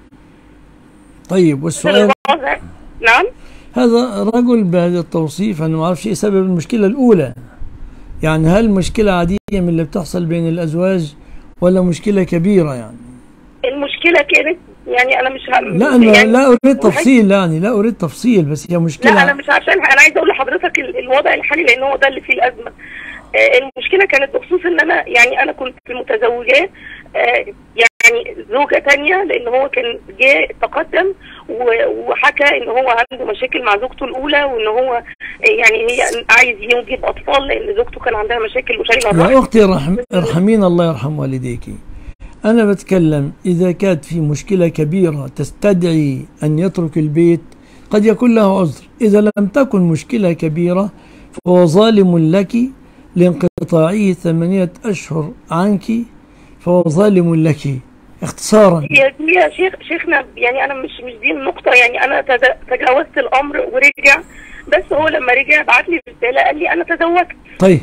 طيب والسؤال؟ نعم. هذا رجل بهذا التوصيف أنا ما أعرفش إيه سبب المشكلة الأولى، يعني هل مشكلة عادية من اللي بتحصل بين الأزواج ولا مشكلة كبيرة؟ يعني المشكلة كانت يعني أنا مش لا أنا يعني لا أريد تفصيل، يعني لا أريد تفصيل، بس هي مشكلة. لا أنا مش عشان أنا عايزة أقول لحضرتك الوضع الحالي لأن هو ده اللي فيه الأزمة. المشكلة كانت بخصوص إن أنا يعني أنا كنت متزوجة يعني زوجة تانية، لأن هو كان جاء تقدم وحكى إن هو عنده مشاكل مع زوجته الأولى، وإن هو يعني هي عايز ينجب أطفال لأن زوجته كان عندها مشاكل وشايلة الرحم. يا أختي ارحمين الله يرحم والديكي. أنا بتكلم إذا كانت في مشكلة كبيرة تستدعي أن يترك البيت قد يكون له عذر، إذا لم تكن مشكلة كبيرة فهو ظالم لك لانقطاعه 8 أشهر عنك، فهو ظالم لك اختصارا. يا شيخنا يعني أنا مش دي النقطة، يعني أنا تجاوزت الأمر ورجع، بس هو لما رجع بعت لي رسالة قال لي أنا تزوجت. طيب.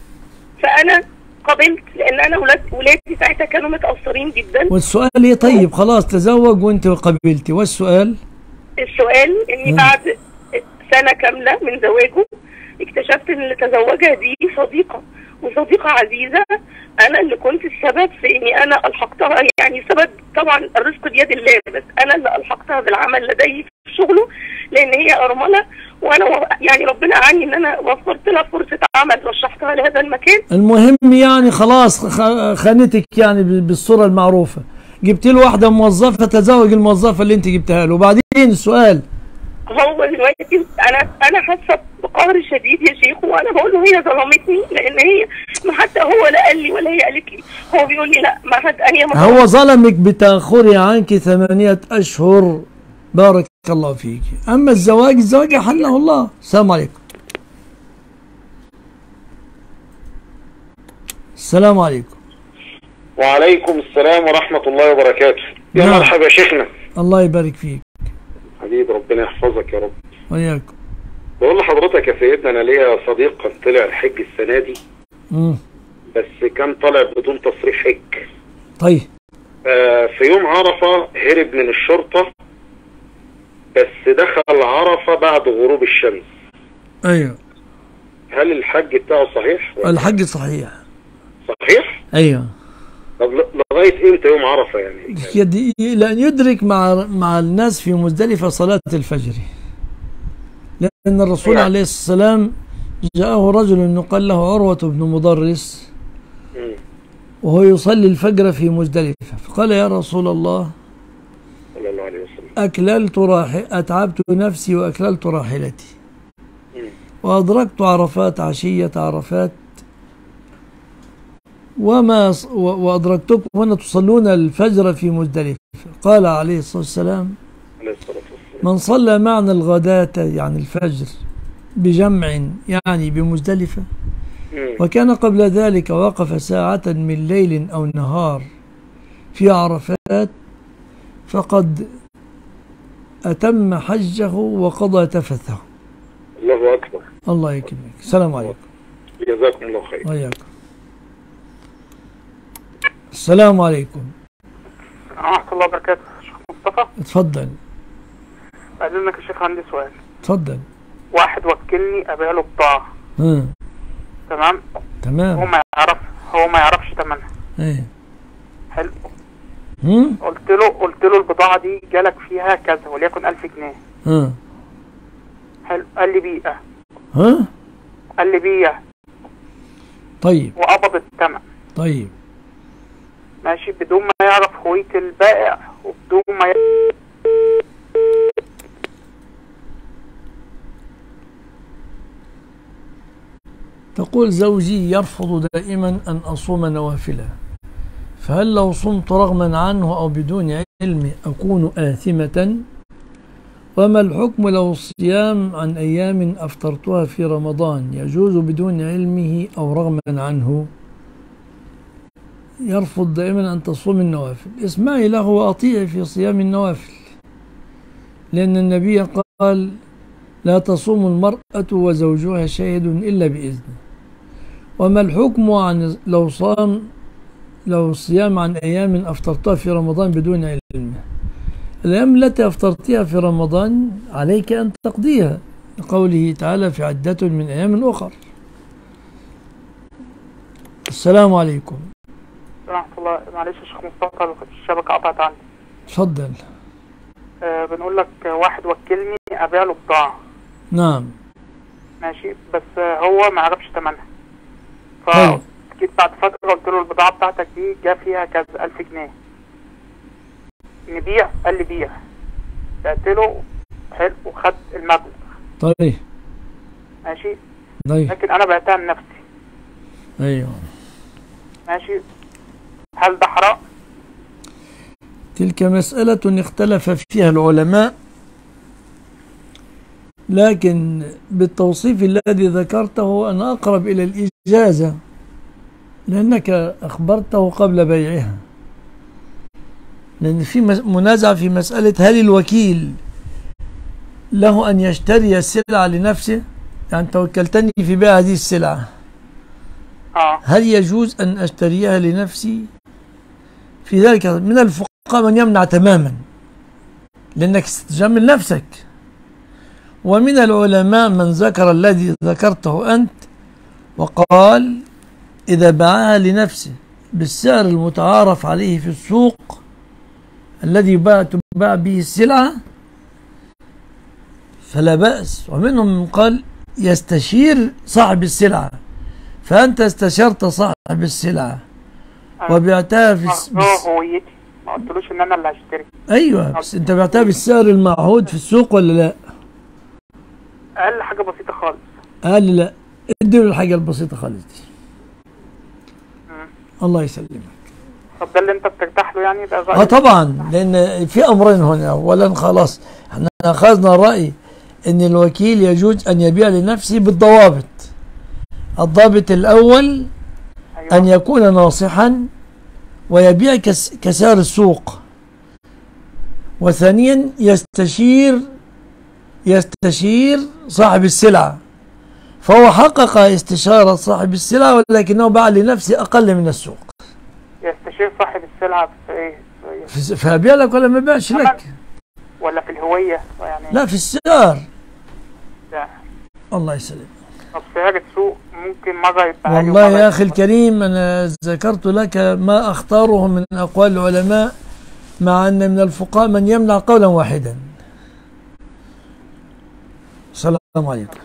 فأنا قبلت لأن أنا ولادي ساعتها كانوا متأثرين جدا. والسؤال إيه؟ طيب خلاص تزوج وأنت قبلتي، والسؤال؟ السؤال إني بعد سنة كاملة من زواجه اكتشفت إن اللي تزوجها دي صديقة، وصديقة عزيزة أنا اللي كنت السبب في إني أنا ألحقتها، يعني سبب طبعا الرزق بيد الله، بس أنا اللي ألحقتها بالعمل لدي في شغله لأن هي أرملة، وأنا يعني ربنا أعني إن أنا وفرت لها فرصة عمل، رشحتها لهذا المكان. المهم يعني خلاص خانتك يعني بالصورة المعروفة، جبت له واحدة موظفة تزوج الموظفة اللي أنت جبتها له، وبعدين السؤال هو دلوقتي انا حاسه بقهر شديد يا شيخ، وانا بقول له هي ظلمتني لان هي ما حتى هو لا قال لي ولا هي قالت لي، هو بيقول لي لا ما حد هي ما هو ظلمك بتاخري عنك 8 أشهر. بارك الله فيك. اما الزواج حله الله. السلام عليكم. السلام عليكم. وعليكم السلام ورحمة الله وبركاته. يا مرحبا يا شيخنا. الله يبارك فيك حبيبي، ربنا يحفظك يا رب. وياكم. بقول لحضرتك يا سيدنا انا ليا صديق كان طلع الحج السنه دي بس كان طالع بدون تصريح حج. طيب. في يوم عرفه هرب من الشرطه، بس دخل عرفه بعد غروب الشمس. ايوه. هل الحج بتاعه صحيح؟ الحج صحيح. صحيح؟ ايوه. طب لغايه امتى يوم عرفه يعني؟ لأن يدرك مع الناس في مزدلفة صلاة الفجر، لأن الرسول عليه الصلاة والسلام جاءه رجل يقال له عروة بن مضرس وهو يصلي الفجر في مزدلفة، فقال يا رسول الله صلى الله عليه وسلم أتعبت نفسي وأكللت راحلتي وأدركت عرفات عشية عرفات وأدركتكم وأن تصلون الفجر في مزدلفة. قال عليه الصلاة والسلام من صلى معنا الغداة يعني الفجر بجمع يعني بمزدلفة وكان قبل ذلك وقف ساعة من ليل أو نهار في عرفات فقد أتم حجه وقضى تفثه. الله أكبر. الله يكرمك. السلام عليكم. جزاكم الله خير. وياكم. السلام عليكم. ورحمة الله وبركاته. شيخ مصطفى. اتفضل. أذنك يا شيخ عندي سؤال. اتفضل. واحد وكلني أبيع له بضاعة. تمام. هو ما يعرفش ثمنها. ايه. حلو. قلت له البضاعة دي جالك فيها كذا وليكن 1000 جنيه. حلو. قال لي بيئة. قال لي بيئة. طيب. وقبض الثمن. طيب. ماشي بدون ما يعرف هوية البائع وبدون ما تقول زوجي يرفض دائما أن أصوم نوافله، فهل لو صمت رغما عنه أو بدون علم أكون آثمة؟ وما الحكم لو الصيام عن أيام أفطرتها في رمضان يجوز بدون علمه أو رغما عنه؟ يرفض دائما أن تصوم النوافل. اسمعي له وأطيعي في صيام النوافل، لأن النبي قال لا تصوم المرأة وزوجها شاهد إلا بإذنه. وما الحكم عن لو صيام عن أيام أفطرتها في رمضان بدون علم؟ الأيام التي أفطرتها في رمضان عليك أن تقضيها، لقوله تعالى في عدة من أيام أخر. السلام عليكم. ورحمة الله. معلش يا شيخ مصطفى الشبكة قطعت عندي. اتفضل. بنقول لك واحد وكلني أبيع له بضاعة. نعم. ماشي، بس هو ما عرفش ثمنها. فجيت بعد فترة قلت له البضاعة بتاعتك دي جا فيها كذا 1000 جنيه. نبيع؟ قال لي بيع. بعت له حلو وخد المبلغ. طيب. ماشي. طيب. لكن أنا بعتها لنفسي. أيوه. ماشي. هل ده حرام؟ تلك مسألة اختلف فيها العلماء، لكن بالتوصيف الذي ذكرته أنا أقرب إلى الإجازة، لأنك أخبرته قبل بيعها. لأن في منازع في مسألة هل الوكيل له أن يشتري السلعة لنفسه؟ يعني توكلتني في بيع هذه السلعة، هل يجوز أن أشتريها لنفسي؟ في ذلك من الفقهاء من يمنع تماما، لأنك ستجمل نفسك. ومن العلماء من ذكر الذي ذكرته أنت وقال إذا باعها لنفسه بالسعر المتعارف عليه في السوق الذي تباع به السلعة فلا بأس. ومنهم من قال يستشير صاحب السلعة، فأنت استشرت صاحب السلعة وبعتها في هويتي، ما قلتلوش ان انا اللي هشتري. ايوه، بس انت بعتها بالسعر المعهود في السوق ولا لا؟ اقل حاجه بسيطه خالص. قال لا، اديله الحاجه البسيطه خالص دي. الله يسلمك. طب ده اللي انت بترتاح له يعني؟ ده طبعا، لان في امرين هنا. اولا خلاص احنا اخذنا الراي ان الوكيل يجوز ان يبيع لنفسه بالضوابط. الضابط الاول أن يكون ناصحا ويبيع كسعر السوق. وثانيا يستشير صاحب السلعة، فهو حقق استشارة صاحب السلعة ولكنه باع لنفسه أقل من السوق. يستشير صاحب السلعة في ايه؟ فأبيع لك ولا ما بيعش لك؟ ولا في الهوية يعني؟ لا، في السعر. لا. الله يسلمك. طب سعر السوق ممكن مرة يبقى والله يا أخي الكريم أنا ذكرت لك ما أختاره من أقوال العلماء، مع أن من الفقهاء من يمنع قولا واحدا. السلام عليكم.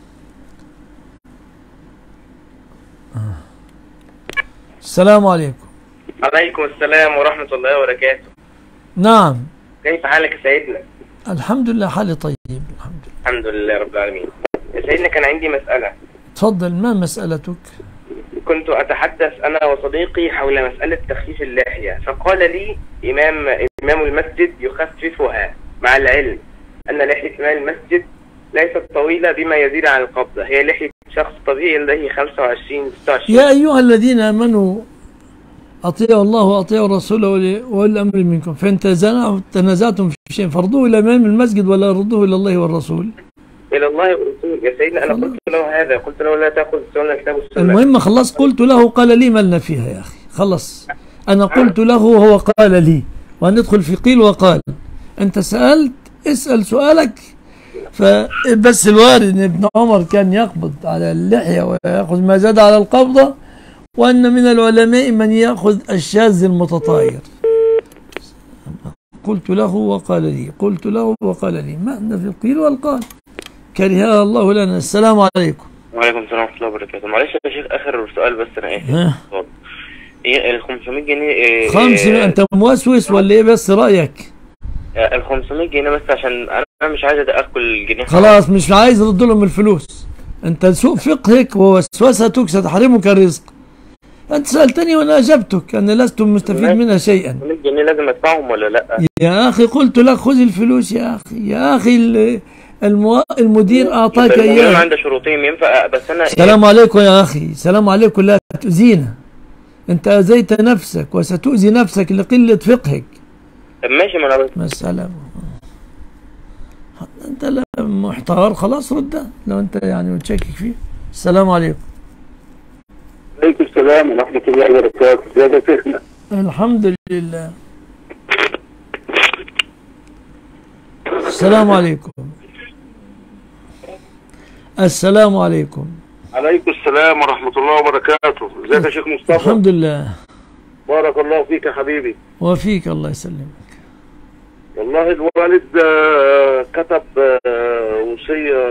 السلام عليكم. عليكم السلام ورحمة الله وبركاته. نعم. كيف حالك يا سيدنا؟ الحمد لله، حالي طيب الحمد لله رب العالمين. يا سيدنا كان عندي مسألة. تفضل، ما مسألتك؟ كنت أتحدث أنا وصديقي حول مسألة تخفيف اللحية، فقال لي إمام المسجد يخففها، مع العلم أن لحية إمام المسجد ليست طويلة بما يزيد عن القبضة، هي لحية شخص طبيعي لديه 25-26. يا أيها الذين آمنوا أطيعوا الله وأطيعوا الرسول وأولي الأمر منكم، فإن تنازعتم في شيء فردوه إلى إمام المسجد ولا ردوه إلى الله والرسول. إلى الله والرسول يا سيدنا. أنا قلت له هذا، قلت له لا تأخذ السنة كتاب السنة. المهم خلص قلت له، قال لي مالنا فيها يا أخي، خلص أنا قلت له وهو قال لي، وندخل في قيل وقال. أنت سألت، اسأل سؤالك. فبس الوارد أن ابن عمر كان يقبض على اللحية ويأخذ ما زاد على القبضة، وأن من العلماء من يأخذ الشاذ المتطاير. قلت له وقال لي، قلت له وقال لي، ما عندنا في القيل والقال، كرهها الله لنا. السلام عليكم. وعليكم السلام ورحمة الله وبركاته. معلش يا شيخ آخر سؤال بس، أنا آسف. ال 500 جنيه 500 أنت موسوس ولا إيه؟ بس رأيك. ال 500 جنيه بس عشان أنا مش عايز أدخل جنيه. خلاص مش عايز أرد لهم الفلوس. أنت سوء فقهك ووسوستك ستحرمك الرزق. أنت سألتني وأنا أجبتك أنا لست مستفيد منها شيئا. 500 جنيه لازم أدفعهم ولا لأ؟ يا أخي قلت لك خذ الفلوس يا أخي. يا أخي المدير أعطاك إياه. عنده شروطين ينفع، بس أنا. السلام عليكم يا أخي، السلام عليكم، لا تؤذينا. أنت أذيت نفسك وستؤذي نفسك لقلة فقهك. طب ماشي، ما انا مسألة أنت لا محتار خلاص ردها لو أنت يعني متشكك فيه. السلام عليكم. عليكم السلام ورحمة الله وبركاته. ازيك يا شيخنا؟ الحمد لله. السلام عليكم. السلام عليكم. عليكم السلام ورحمة الله وبركاته. ازيك يا شيخ مصطفى؟ الحمد لله. بارك الله فيك يا حبيبي. وفيك الله يسلمك. والله الوالد كتب وصية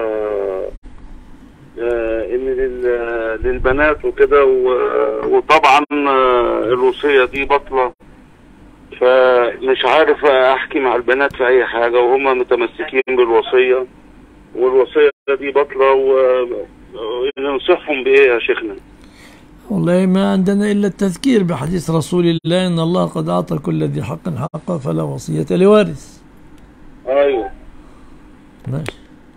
ان للبنات وكده، وطبعا الوصية دي بطلة، فمش عارف احكي مع البنات في اي حاجة وهم متمسكين بالوصية، والوصية دي بطلة، وننصحهم بايه يا شيخنا؟ والله ما عندنا إلا التذكير بحديث رسول الله إن الله قد أعطى كل ذي حق حقه فلا وصية لوارث. أيوه ماشي.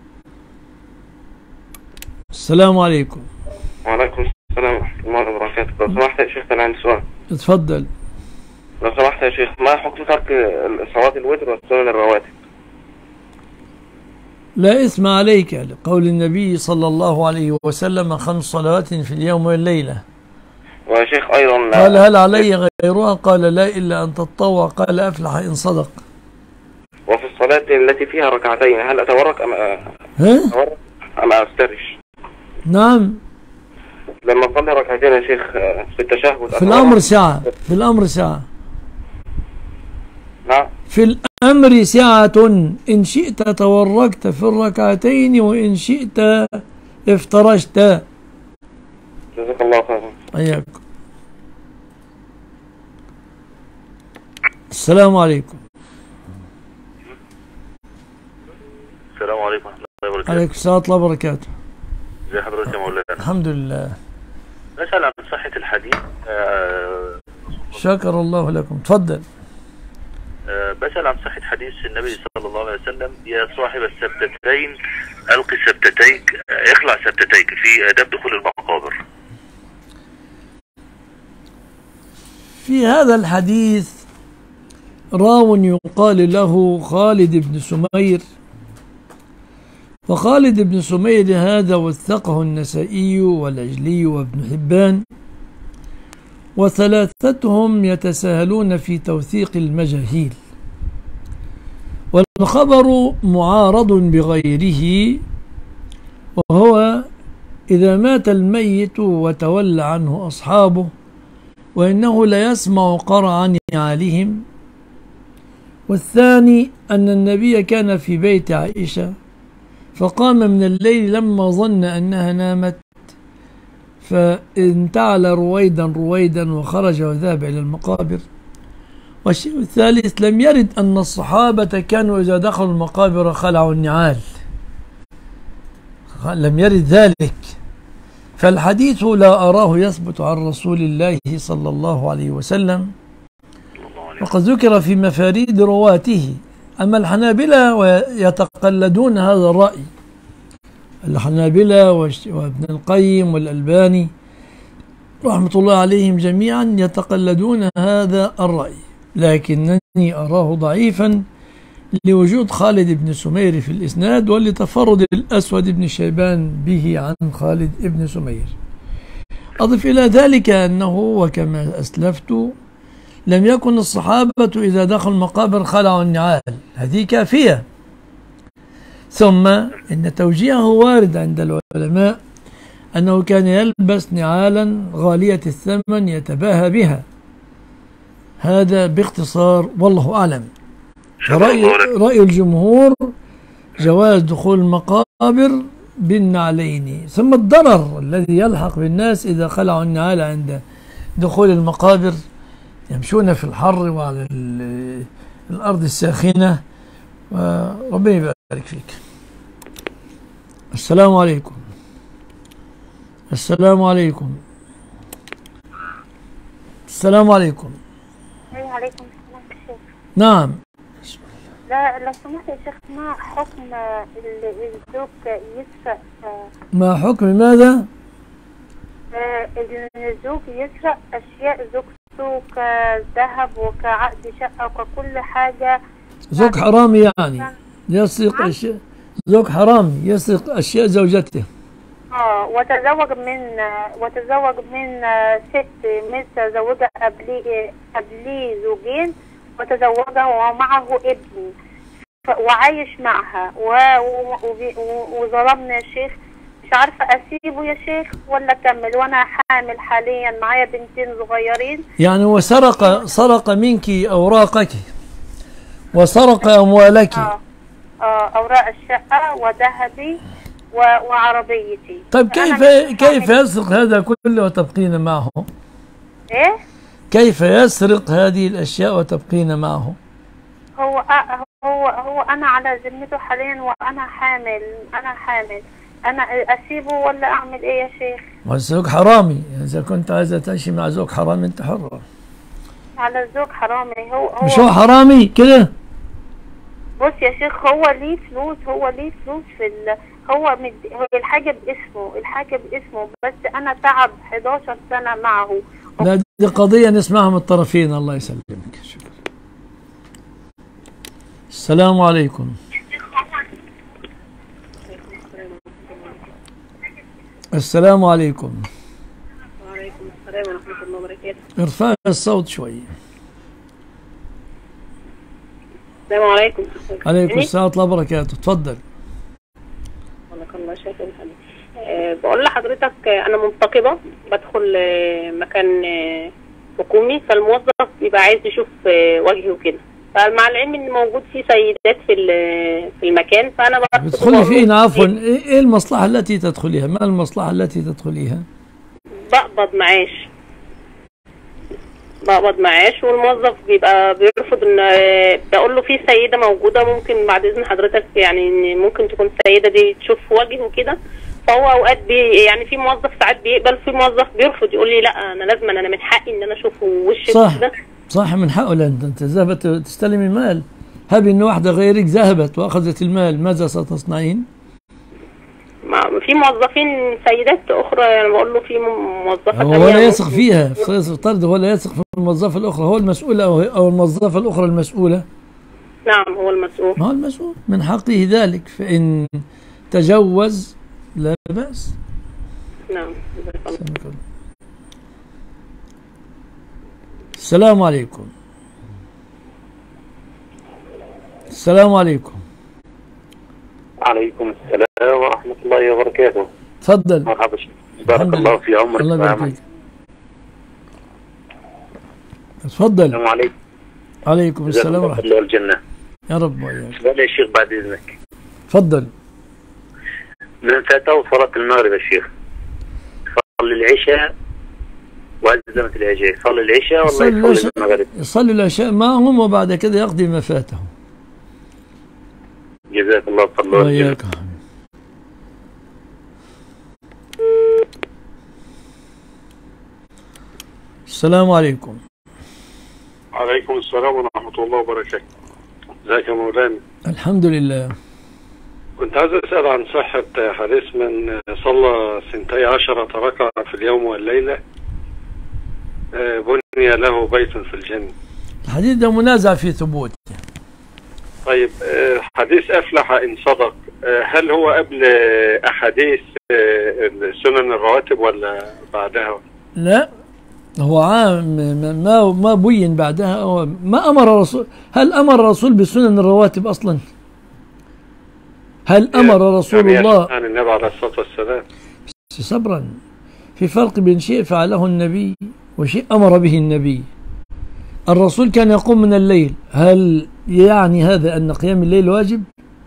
السلام عليكم. وعليكم السلام ورحمة الله وبركاته. لو سمحت يا شيخ أنا عندي سؤال. اتفضل. لو سمحت يا شيخ، ما حكم ترك صلاة الوتر والسنن الرواتب؟ لا إثم عليك لقول النبي صلى الله عليه وسلم 5 صلوات في اليوم والليلة. ويا شيخ أيضا قال هل علي غيرها؟ قال لا إلا أن تتطوع. قال أفلح إن صدق. وفي الصلاة التي فيها ركعتين هل أتورك أم أفترش؟ نعم. لما أصلي ركعتين يا شيخ في التشهد في الأمر ساعة. في الأمر ساعة. نعم. في الأمر سعة، إن شئت توركت في الركعتين وإن شئت افترشت. جزاك الله خيرا. حياكم. السلام عليكم. السلام عليكم ورحمة الله وبركاته. عليكم السلام ورحمة الله وبركاته. ازي حضرتك يا مولانا؟ الحمد لله. نسأل عن صحة الحديث. شكر الله لكم. تفضل. بسأل عن صحة حديث النبي صلى الله عليه وسلم: يا صاحب السبتتين ألق سبتتيك، اخلع سبتتيك في آداب دخول المقابر. في هذا الحديث راو يقال له خالد بن سمير، وخالد بن سمير هذا وثقه النسائي والعجلي وابن حبان، وثلاثتهم يتساهلون في توثيق المجاهيل، والخبر معارض بغيره، وهو إذا مات الميت وتولى عنه أصحابه وإنه لا يسمع قرع نعالهم. والثاني أن النبي كان في بيت عائشة فقام من الليل لما ظن أنها نامت فانتعل رويدا وخرج وذهب إلى المقابر. والشيء الثالث لم يرد أن الصحابة كانوا إذا دخلوا المقابر خلعوا النعال، لم يرد ذلك، فالحديث لا أراه يثبت عن رسول الله صلى الله عليه وسلم، وقد ذكر في مفاريد رواته. أما الحنابلة يتقلدون هذا الرأي، الحنابلة وابن القيم والألباني رحمة الله عليهم جميعا يتقلدون هذا الرأي، لكنني أراه ضعيفا لوجود خالد بن سمير في الإسناد ولتفرد الأسود بن شيبان به عن خالد بن سمير. أضف إلى ذلك أنه وكما أسلفت لم يكن الصحابة إذا دخلوا المقابر خلعوا النعال، هذه كافية. ثم إن توجيهه وارد عند العلماء أنه كان يلبس نعالا غالية الثمن يتباهى بها، هذا باختصار والله أعلم. رأي الجمهور جواز دخول المقابر بالنعلين. ثم الضرر الذي يلحق بالناس إذا خلعوا النعال عند دخول المقابر، يمشون في الحر وعلى الأرض الساخنة، وربنا يبارك فيك. السلام عليكم. السلام عليكم. السلام عليكم. وعليكم السلام يا شيخ. نعم. لا لو سمحت يا شيخ، ما حكم الزوج يسفق؟ ما حكم ماذا؟ إن الزوج يسرق أشياء زوجته كذهب وكعقد شقة وككل حاجة. زوج حرامي يعني يسرق أشياء، زوج حرامي يسرق أشياء زوجته. وتزوج من ست متزوجة قبليه زوجين، وتزوجها ومعه ابن وعايش معها وظلمني يا شيخ. مش عارفة أسيبه يا شيخ ولا أكمل، وأنا حامل حاليا معايا بنتين صغيرين. يعني سرق منك أوراقك وسرق أموالك. أوراق الشقة وذهبي وعربيتي. طيب كيف يسرق هذا كله وتبقين معه؟ إيه؟ كيف يسرق هذه الأشياء وتبقين معه؟ هو أنا على ذمته حاليا وأنا حامل. أنا أسيبه ولا أعمل إيه يا شيخ؟ والزوج حرامي، إذا كنت عايزة تعيشي مع زوج حرامي أنت حرة. على الزوج حرامي. مش هو حرامي كده؟ بص يا شيخ، هو ليه فلوس في هو الحاجة باسمه، بس أنا تعب 11 سنة معه. لا دي قضية نسمعها من الطرفين. الله يسلمك. شكرا. السلام عليكم. السلام عليكم. وعليكم السلام ورحمة الله وبركاته. ارفع الصوت شوي. السلام عليكم. عليكم السلام ورحمة الله وبركاته. تفضل. الله شايف بقول لحضرتك أنا منتقبة، بدخل مكان حكومي، فالموظف بيبقى عايز يشوف وجهي وكده، فمع العلم ان موجود في سيدات في المكان، فانا بتدخلي فين؟ عفوا، ايه المصلحة التي تدخليها؟ ما المصلحة التي تدخليها؟ بقبض معاش والموظف بيبقى بيرفض. ان بقول له في سيدة موجودة، ممكن بعد اذن حضرتك يعني ممكن تكون السيدة دي تشوف وجهه وكده، فهو اوقات يعني في موظف ساعات بيقبل، في موظف بيرفض، يقول لي لا انا من حقي ان انا اشوف وشه كده. صح من حقه، لأن أنت ذهبت تستلمي المال. هبي أن واحدة غيرك ذهبت وأخذت المال، ماذا ستصنعين؟ في موظفين سيدات أخرى، يعني بقول له في موظفة ثانية هو لا يثق فيها، افترض هو لا يثق في الموظفة الأخرى، هو المسؤول أو الموظفة الأخرى المسؤولة؟ نعم هو المسؤول. ما هو المسؤول، من حقه ذلك، فإن تجوز لا بأس. نعم. السلام عليكم. السلام عليكم. عليكم السلام ورحمة الله وبركاته. تفضل. مرحبا شيخ، بارك الله في عمرك. الله يبارك فيك. تفضل. السلام عليكم. عليكم السلام ورحمة الله والجنة. يا رب وإياك. سؤال يا شيخ بعد إذنك. تفضل. من فاته صلاة المغرب يا شيخ، صلي العشاء وأذنت العشاء، صلي العشاء ولا يصلي المغرب؟ يصلي العشاء معهم وبعد كده يقضي ما فاته. جزاك الله خيرا. وإياك. السلام عليكم. عليكم السلام ورحمة الله وبركاته. ازيك يا مولانا؟ الحمد لله. كنت عايز أسأل عن صحة حديث من صلى 12 ركعة في اليوم والليلة بني له بيت في الجنة. الحديث ده منازع في ثبوته. طيب حديث أفلح إن صدق، هل هو قبل أحاديث سنن الرواتب ولا بعدها؟ لا، هو عام ما بين بعدها، أو ما أمر الرسول. هل أمر الرسول بسنن الرواتب أصلا؟ هل أمر رسول الله يعني النبي عليه الصلاة والسلام؟ صبرا، في فرق بين شيء فعله النبي وشيء أمر به النبي. الرسول كان يقوم من الليل، هل يعني هذا أن قيام الليل واجب؟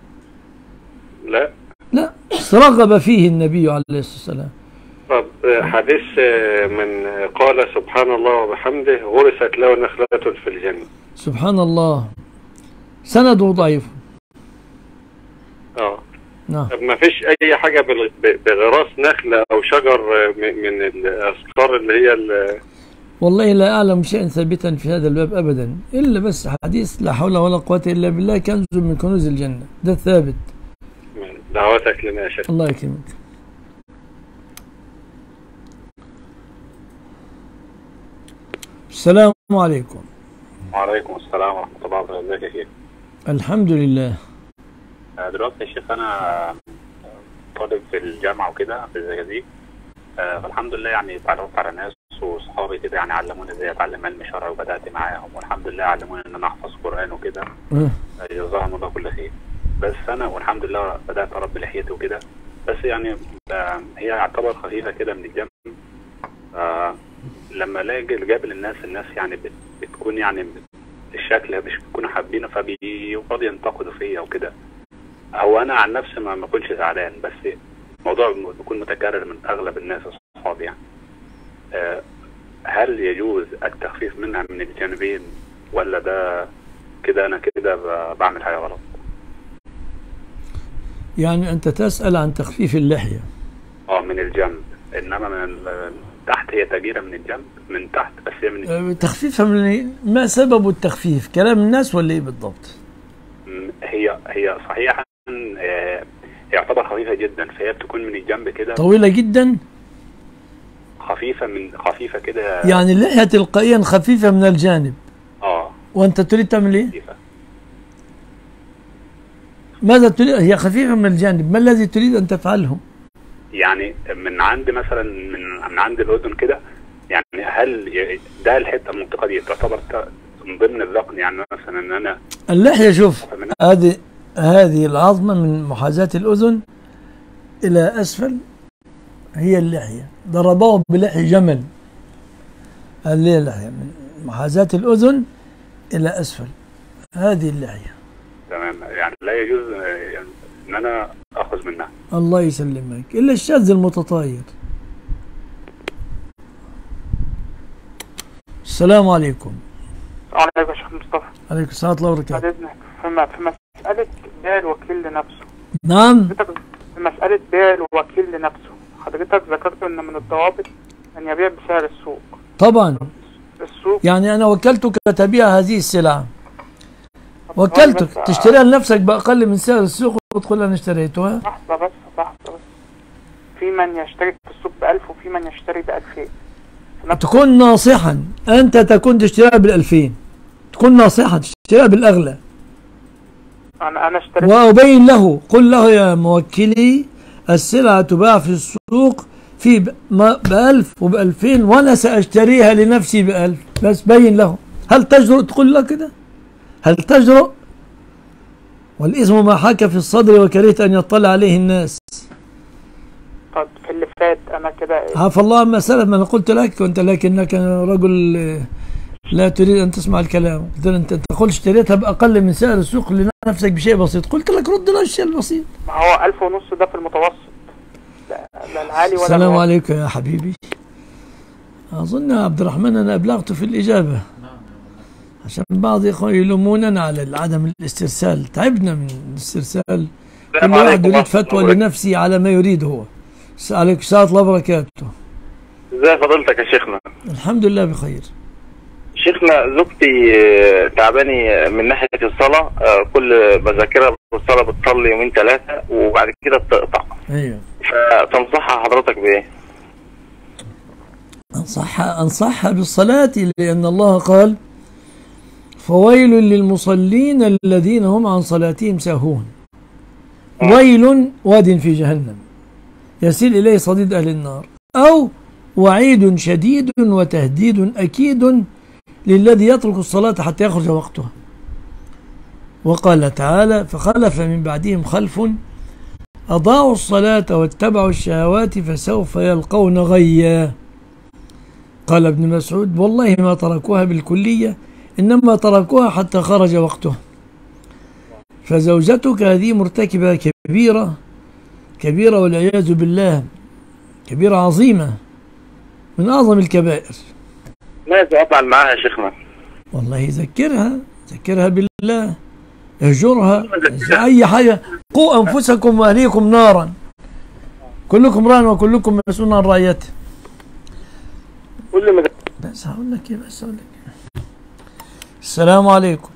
لا، رغب فيه النبي عليه الصلاة والسلام. طب حديث من قال سبحان الله وبحمده غرست له نخلة في الجنة. سبحان الله، سنده ضعيف. نعم. طب ما فيش أي حاجة بغراس نخلة أو شجر من الأذكار اللي هي والله لا أعلم شيئا ثابتا في هذا الباب أبدا، إلا بس حديث لا حول ولا قوة إلا بالله كنز من كنوز الجنة، ده ثابت. دعواتك لنا يا شيخ. الله يكرمك. السلام عليكم. وعليكم السلام ورحمة الله وبركاته. ازيك يا شيخ؟ الحمد لله. دلوقتي يا شيخ أنا طالب في الجامعة وكده في الزقازيق، فالحمد لله يعني اتعرفت على ناس وصحابي كده يعني علموني ازاي اتعلم علم الشرع وبدأت معاهم، والحمد لله علموني ان انا احفظ قرآن وكده. جزاهم الله كل خير. بس انا والحمد لله بدأت اربي لحيتي وكده، بس يعني هي يعتبر خفيفة كده من الجنب. لما الاقي جابل الناس يعني بتكون يعني الشكل مش بيكونوا حابينه، فبيقعدوا ينتقدوا فيا وكده. هو انا عن نفسي ما كنتش زعلان، بس الموضوع بيكون متكرر من اغلب الناس اصحابي يعني. هل يجوز التخفيف منها من الجانبين، ولا ده كده انا كده بعمل حاجه غلط؟ يعني انت تسأل عن تخفيف اللحية؟ من الجنب، انما من تحت هي تغييرة من الجنب من تحت، بس هي من تخفيفها من ما سبب التخفيف؟ كلام الناس ولا ايه بالضبط؟ هي صحيحة يعتبر خفيفة جدا، فهي بتكون من الجنب كده طويلة جدا، خفيفة كده يعني اللحية تلقائيا خفيفة من الجانب. وانت تريد تعمل ايه؟ خفيفة. ماذا تريد؟ هي خفيفة من الجانب، ما الذي تريد ان تفعله؟ يعني من عند مثلا من عند الاذن كده، يعني هل ده الحته المنطقه دي تعتبر من ضمن الذقن؟ يعني مثلا ان انا اللحيه، شوف هذه العظمه من محاذاه الاذن الى اسفل هي اللحيه، ضربوه بلحي جمل. هذه اللحيه من محاذاه الاذن الى اسفل، هذه اللحيه. تمام، يعني لا يجوز ان انا اخذ منها. الله يسلمك، الا الشاذ المتطاير. السلام عليكم. وعليكم السلام مصطفى. عليكم السلام ورحمة الله وبركاته. بعد اذنك، في مسألة بيع الوكيل لنفسه. نعم. في مسألة بيع الوكيل لنفسه، حضرتك ذكرت ان من الضوابط ان يبيع بسعر السوق. طبعا. السوق يعني انا وكلتك تبيع هذه السلعة، وكلتك تشتريها لنفسك بأقل من سعر السوق وتقول أنا اشتريتها. لحظة بس. في من يشتري في السوق ب1000 وفي من يشتري ب2000. تكون ناصحا، أنت تكون تشتريها بال2000، تكون ناصحا تشتريها بالأغلى. أنا اشتريت، وأبين له، قل له يا موكلي السلعة تباع في السوق في ب1000 وب2000 وأنا سأشتريها لنفسي ب1000، بس بين له. هل تجرؤ تقول له كده؟ هل تجرؤ؟ والإثم ما حاك في الصدر وكرهت أن يطلع عليه الناس. طب في اللي فات أنا كده عفى الله عما سلف، ما أنا قلت لك وأنت لكنك رجل لا تريد أن تسمع الكلام. قلت أنت تقول اشتريتها بأقل من سعر السوق لنفسك بشيء بسيط، قلت لك رد له الشيء البسيط. ما هو 1500 ده في المتوسط، لا العالي ولا السلام عليكم يا حبيبي. أظن يا عبد الرحمن أنا أبلغت في الإجابة، عشان بعض إخواني يلوموننا على عدم الاسترسال. تعبنا من الاسترسال، كل واحد يريد فتوى لنفسه على ما يريد هو. عليكم السلام ورحمة الله وبركاته. ازي فضيلتك يا شيخنا؟ الحمد لله بخير. شيخنا زوجتي تعباني من ناحية الصلاة، كل بذاكرها بالصلاة بتصلي يومين 3 وبعد كده بتقطع. ايوه. فتنصحها حضرتك بإيه؟ أنصحها بالصلاة، لأن الله قال فويل للمصلين الذين هم عن صلاتهم ساهون. ويل واد في جهنم يسيل إليه صديد أهل النار، أو وعيد شديد وتهديد أكيد للذي يترك الصلاة حتى يخرج وقتها. وقال تعالى فخلف من بعدهم خلف أضاعوا الصلاة واتبعوا الشهوات فسوف يلقون غيا. قال ابن مسعود والله ما تركوها بالكلية، إنما تركوها حتى خرج وقتها. فزوجتك هذه مرتكبة كبيرة والعياذ بالله، كبيرة عظيمة من أعظم الكبائر. ماذا أفعل معها يا شيخنا؟ والله ذكرها بالله، اهجرها، أي حاجة. قوا أنفسكم وأهليكم نارا، كلكم راع وكلكم مسؤول عن رعيته. بس هقول لك ايه، السلام عليكم.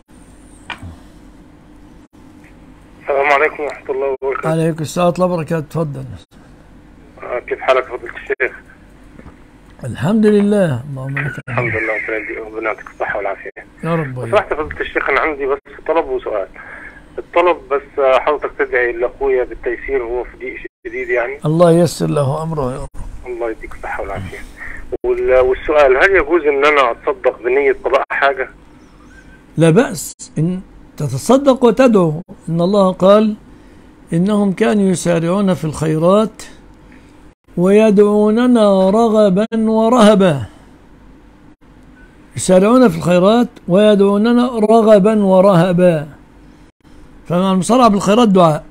السلام عليكم ورحمة الله وبركاته. عليكم السلام ورحمة الله وبركاته. تفضل. كيف حالك فضيلة الشيخ؟ الحمد لله. اللهم لك الحمد لله. ربنا يعطيك الصحة والعافية يا رب. سمحت فضيلة الشيخ، أنا عندي بس طلب وسؤال. الطلب بس حضرتك تدعي لأخويا بالتيسير، هو في ضيق شديد يعني. الله ييسر له أمره يا رب. الله يديك الصحة والعافية. والسؤال، هل يجوز إن أنا أتصدق بنية قضاء حاجة؟ لا بأس إن تتصدق وتدعو. إن الله قال إنهم كانوا يسارعون في الخيرات ويدعوننا رغبا ورهبا. يسارعون في الخيرات ويدعوننا رغبا ورهبا، فمع المسارعة بالخيرات دعاء.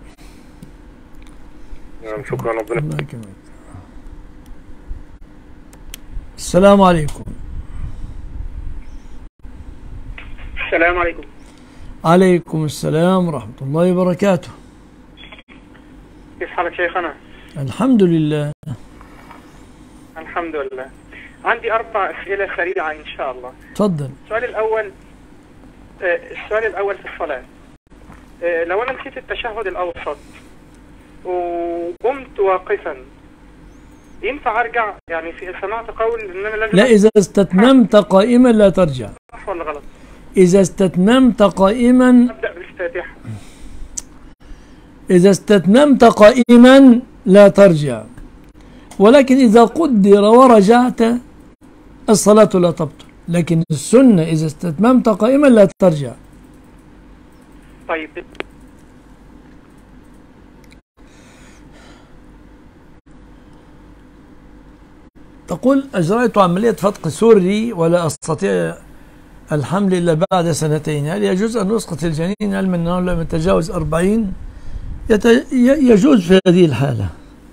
نعم شكرا. ربنا يكرمك. السلام عليكم. السلام عليكم. عليكم السلام ورحمة الله وبركاته. كيف حالك شيخنا؟ الحمد لله. الحمد لله. عندي 4 أسئلة سريعة إن شاء الله. تفضل. السؤال الأول في الصلاة. لو أنا نسيت التشهد الأوسط وقمت واقفا، ينفع أرجع؟ يعني في سمعت قول إن أنا لازم. لا، إذا استتممت قائما لا ترجع. صح ولا غلط؟ إذا استتممت قائما أبدأ بالفاتحة. إذا استتممت قائما لا ترجع، ولكن إذا قدر ورجعت الصلاة لا تبطل، لكن السنة إذا استتممت قائما لا ترجع. طيب. تقول أجريت عملية فتق سري ولا أستطيع الحمل إلا بعد 2. هل يجوز أن نسقط الجنين علما أنه لم يتجاوز 40؟ يجوز في هذه الحالة.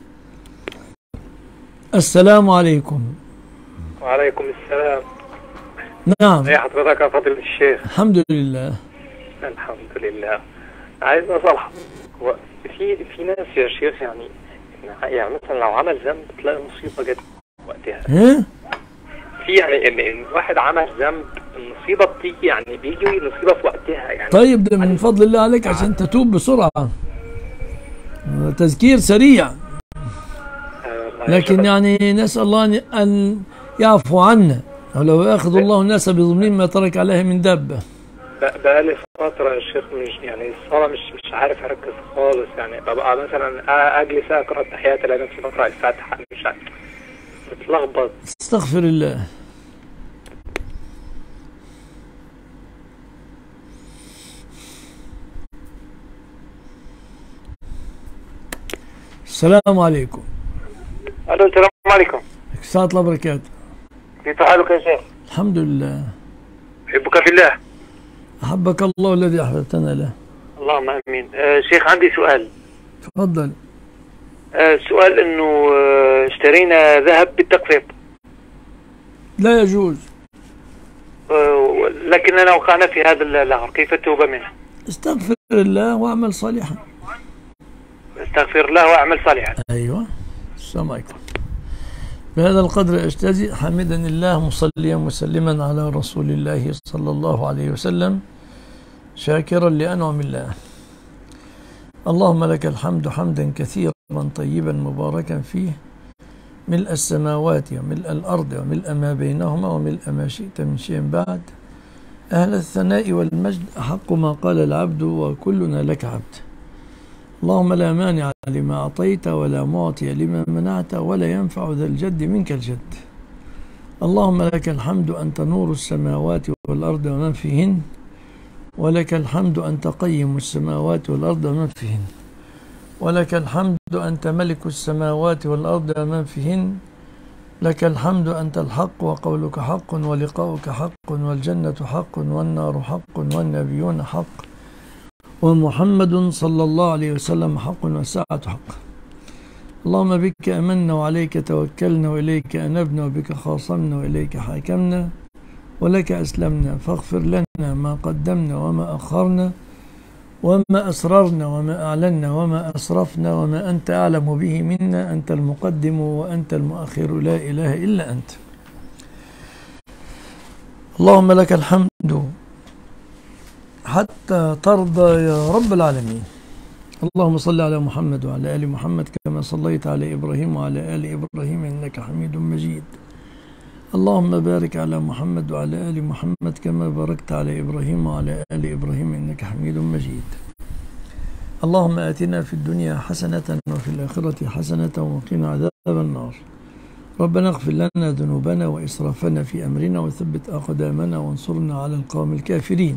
السلام عليكم. وعليكم السلام. نعم. يا حضرتك يا فضيلة الشيخ. الحمد لله. الحمد لله. عايز أسأل حضرتك، في ناس يا شيخ يعني مثلا لو عمل ذنب تلاقي مصيبة جت وقتها. في يعني ان واحد عمل ذنب المصيبة بتيجي، يعني بيجي المصيبة في وقتها يعني. طيب ده من فضل الله عليك عشان تتوب بسرعة. تذكير سريع. لكن يعني نسأل الله أن يعفو عنا، ولو يأخذ الله الناس بظلمهم ما ترك عليها من دابة. بقالي فترة يا شيخ مش يعني الصلاة مش عارف أركز خالص، يعني ببقى مثلا أجلس أقرأ التحيات ألاقي نفسي بقرأ الفاتحة، مش عارف، بتلخبط. استغفر الله. السلام عليكم. الو السلام عليكم. السلام الله وبركاته. كيف حالك يا شيخ؟ الحمد لله. أحبك في الله. أحبك الله الذي أحببتنا له. اللهم امين. شيخ عندي سؤال. تفضل. السؤال انه اشترينا ذهب بالتقسيط. لا يجوز. لكننا وقعنا في هذا اللغط، كيف التوبة منه؟ استغفر الله واعمل صالحا. استغفر الله واعمل صالحا. ايوه. السلام عليكم. بهذا القدر أجتزئ حمدا الله مصليا مسلما على رسول الله صلى الله عليه وسلم شاكرا لأنعم الله. اللهم لك الحمد حمدا كثيرا طيبا مباركا فيه، ملء السماوات وملء الأرض وملء ما بينهما وملء ما شئت من شيء بعد. أهل الثناء والمجد أحق ما قال العبد وكلنا لك عبد. اللهم لا مانع لما أعطيت ولا معطي لما منعت ولا ينفع ذا الجد منك الجد. اللهم لك الحمد أنت نور السماوات والأرض ومن فيهن، ولك الحمد أنت قيم السماوات والأرض ومن فيهن، ولك الحمد أنت ملك السماوات والأرض ومن فيهن، لك الحمد أنت الحق وقولك حق ولقاؤك حق والجنة حق والنار حق والنبيون حق ومحمد صلى الله عليه وسلم حق والساعة حق. اللهم بك أمنا وعليك توكلنا وإليك أنبنا وبك خاصمنا وإليك حاكمنا ولك أسلمنا، فاغفر لنا ما قدمنا وما أخرنا وما أسررنا وما أعلنا وما أسرفنا وما أنت أعلم به منا، أنت المقدم وأنت المؤخر لا إله إلا أنت. اللهم لك الحمد حتى ترضى يا رب العالمين. اللهم صل على محمد وعلى آل محمد كما صليت على إبراهيم وعلى آل إبراهيم إنك حميد مجيد. اللهم بارك على محمد وعلى آل محمد كما باركت على إبراهيم وعلى آل إبراهيم إنك حميد مجيد. اللهم آتنا في الدنيا حسنة وفي الآخرة حسنة وقنا عذاب النار. ربنا اغفر لنا ذنوبنا وإسرافنا في أمرنا وثبت أقدامنا وانصرنا على القوم الكافرين.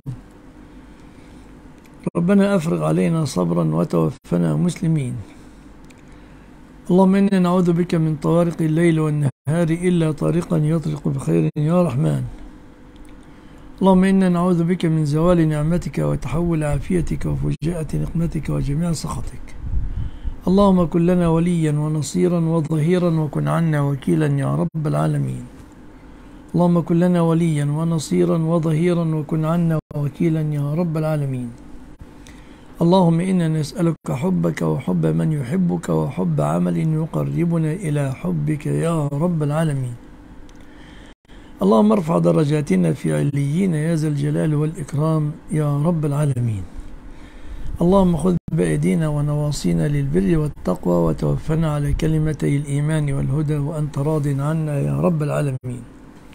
ربنا أفرغ علينا صبرا وتوفنا مسلمين. اللهم إنا نعوذ بك من طوارق الليل والنهار إلا طارقا يطرق بخير يا رحمن. اللهم إنا نعوذ بك من زوال نعمتك وتحول عافيتك وفجاءة نقمتك وجميع سخطك. اللهم كن لنا وليا ونصيرا وظهيرا وكن عنا وكيلا يا رب العالمين. اللهم كن لنا وليا ونصيرا وظهيرا وكن عنا وكيلا يا رب العالمين. اللهم إنا نسألك حبك وحب من يحبك وحب عمل يقربنا إلى حبك يا رب العالمين. اللهم ارفع درجاتنا في عليين يا ذا الجلال والإكرام يا رب العالمين. اللهم خذ بأيدينا ونواصينا للبر والتقوى وتوفنا على كلمتي الإيمان والهدى وأنت راض عنا يا رب العالمين.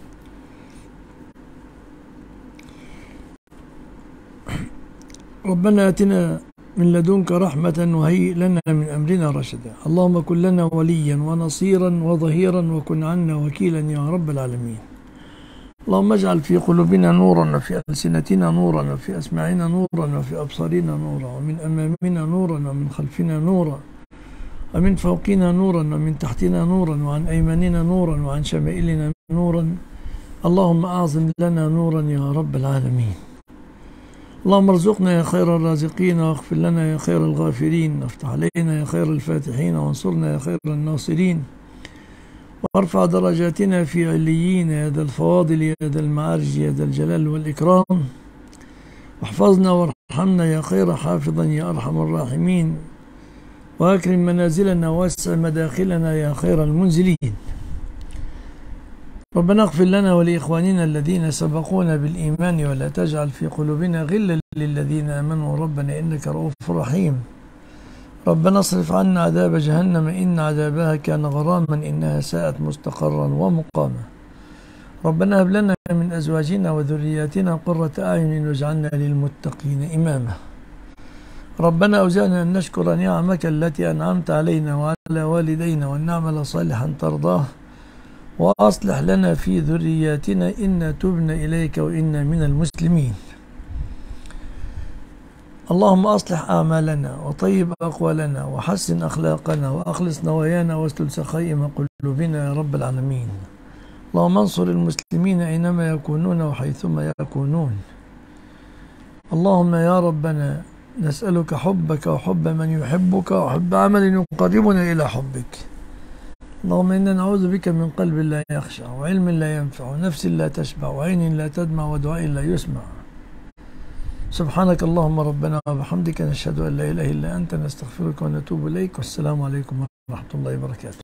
ربنا آتنا من لدنك رحمة وهيئ لنا من أمرنا رشدا. اللهم كن لنا وليا ونصيرا وظهيرا وكن عنا وكيلا يا رب العالمين. اللهم اجعل في قلوبنا نورا وفي ألسنتنا نورا وفي أسماعنا نورا وفي أبصارنا نورا ومن أمامنا نورا ومن خلفنا نورا ومن فوقنا نورا ومن تحتنا نورا وعن أيماننا نورا وعن شمائلنا نورا. اللهم أعظم لنا نورا يا رب العالمين. اللهم ارزقنا يا خير الرازقين واغفر لنا يا خير الغافرين وافتح علينا يا خير الفاتحين وانصرنا يا خير الناصرين وارفع درجاتنا في عليين يا ذا الفواضل يا ذا المعارج يا ذا الجلال والإكرام. واحفظنا وارحمنا يا خير حافظا يا أرحم الراحمين وأكرم منازلنا واسع مداخلنا يا خير المنزلين. ربنا اغفر لنا ولإخواننا الذين سبقونا بالإيمان ولا تجعل في قلوبنا غلا للذين آمنوا ربنا إنك رؤوف رحيم. ربنا اصرف عنا عذاب جهنم إن عذابها كان غراما إنها ساءت مستقرا ومقاما. ربنا هب لنا من أزواجنا وذرياتنا قرة أعين واجعلنا للمتقين إماما. ربنا أوزعنا أن نشكر نعمك التي أنعمت علينا وعلى والدينا وأن نعمل صالحا ترضاه وأصلح لنا في ذرياتنا إنا تبنا إليك وإنا من المسلمين. اللهم أصلح أعمالنا وطيب أقوالنا وحسن أخلاقنا وأخلص نوايانا واسلل سخائم قلوبنا يا رب العالمين. اللهم انصر المسلمين أينما يكونون وحيثما يكونون. اللهم يا ربنا نسألك حبك وحب من يحبك وحب عمل يقربنا إلى حبك. اللهم إنا نعوذ بك من قلب لا يخشع وعلم لا ينفع ونفس لا تشبع وعين لا تدمع ودعاء لا يسمع. سبحانك اللهم ربنا وبحمدك نشهد أن لا إله إلا أنت نستغفرك ونتوب إليك والسلام عليكم ورحمة الله وبركاته.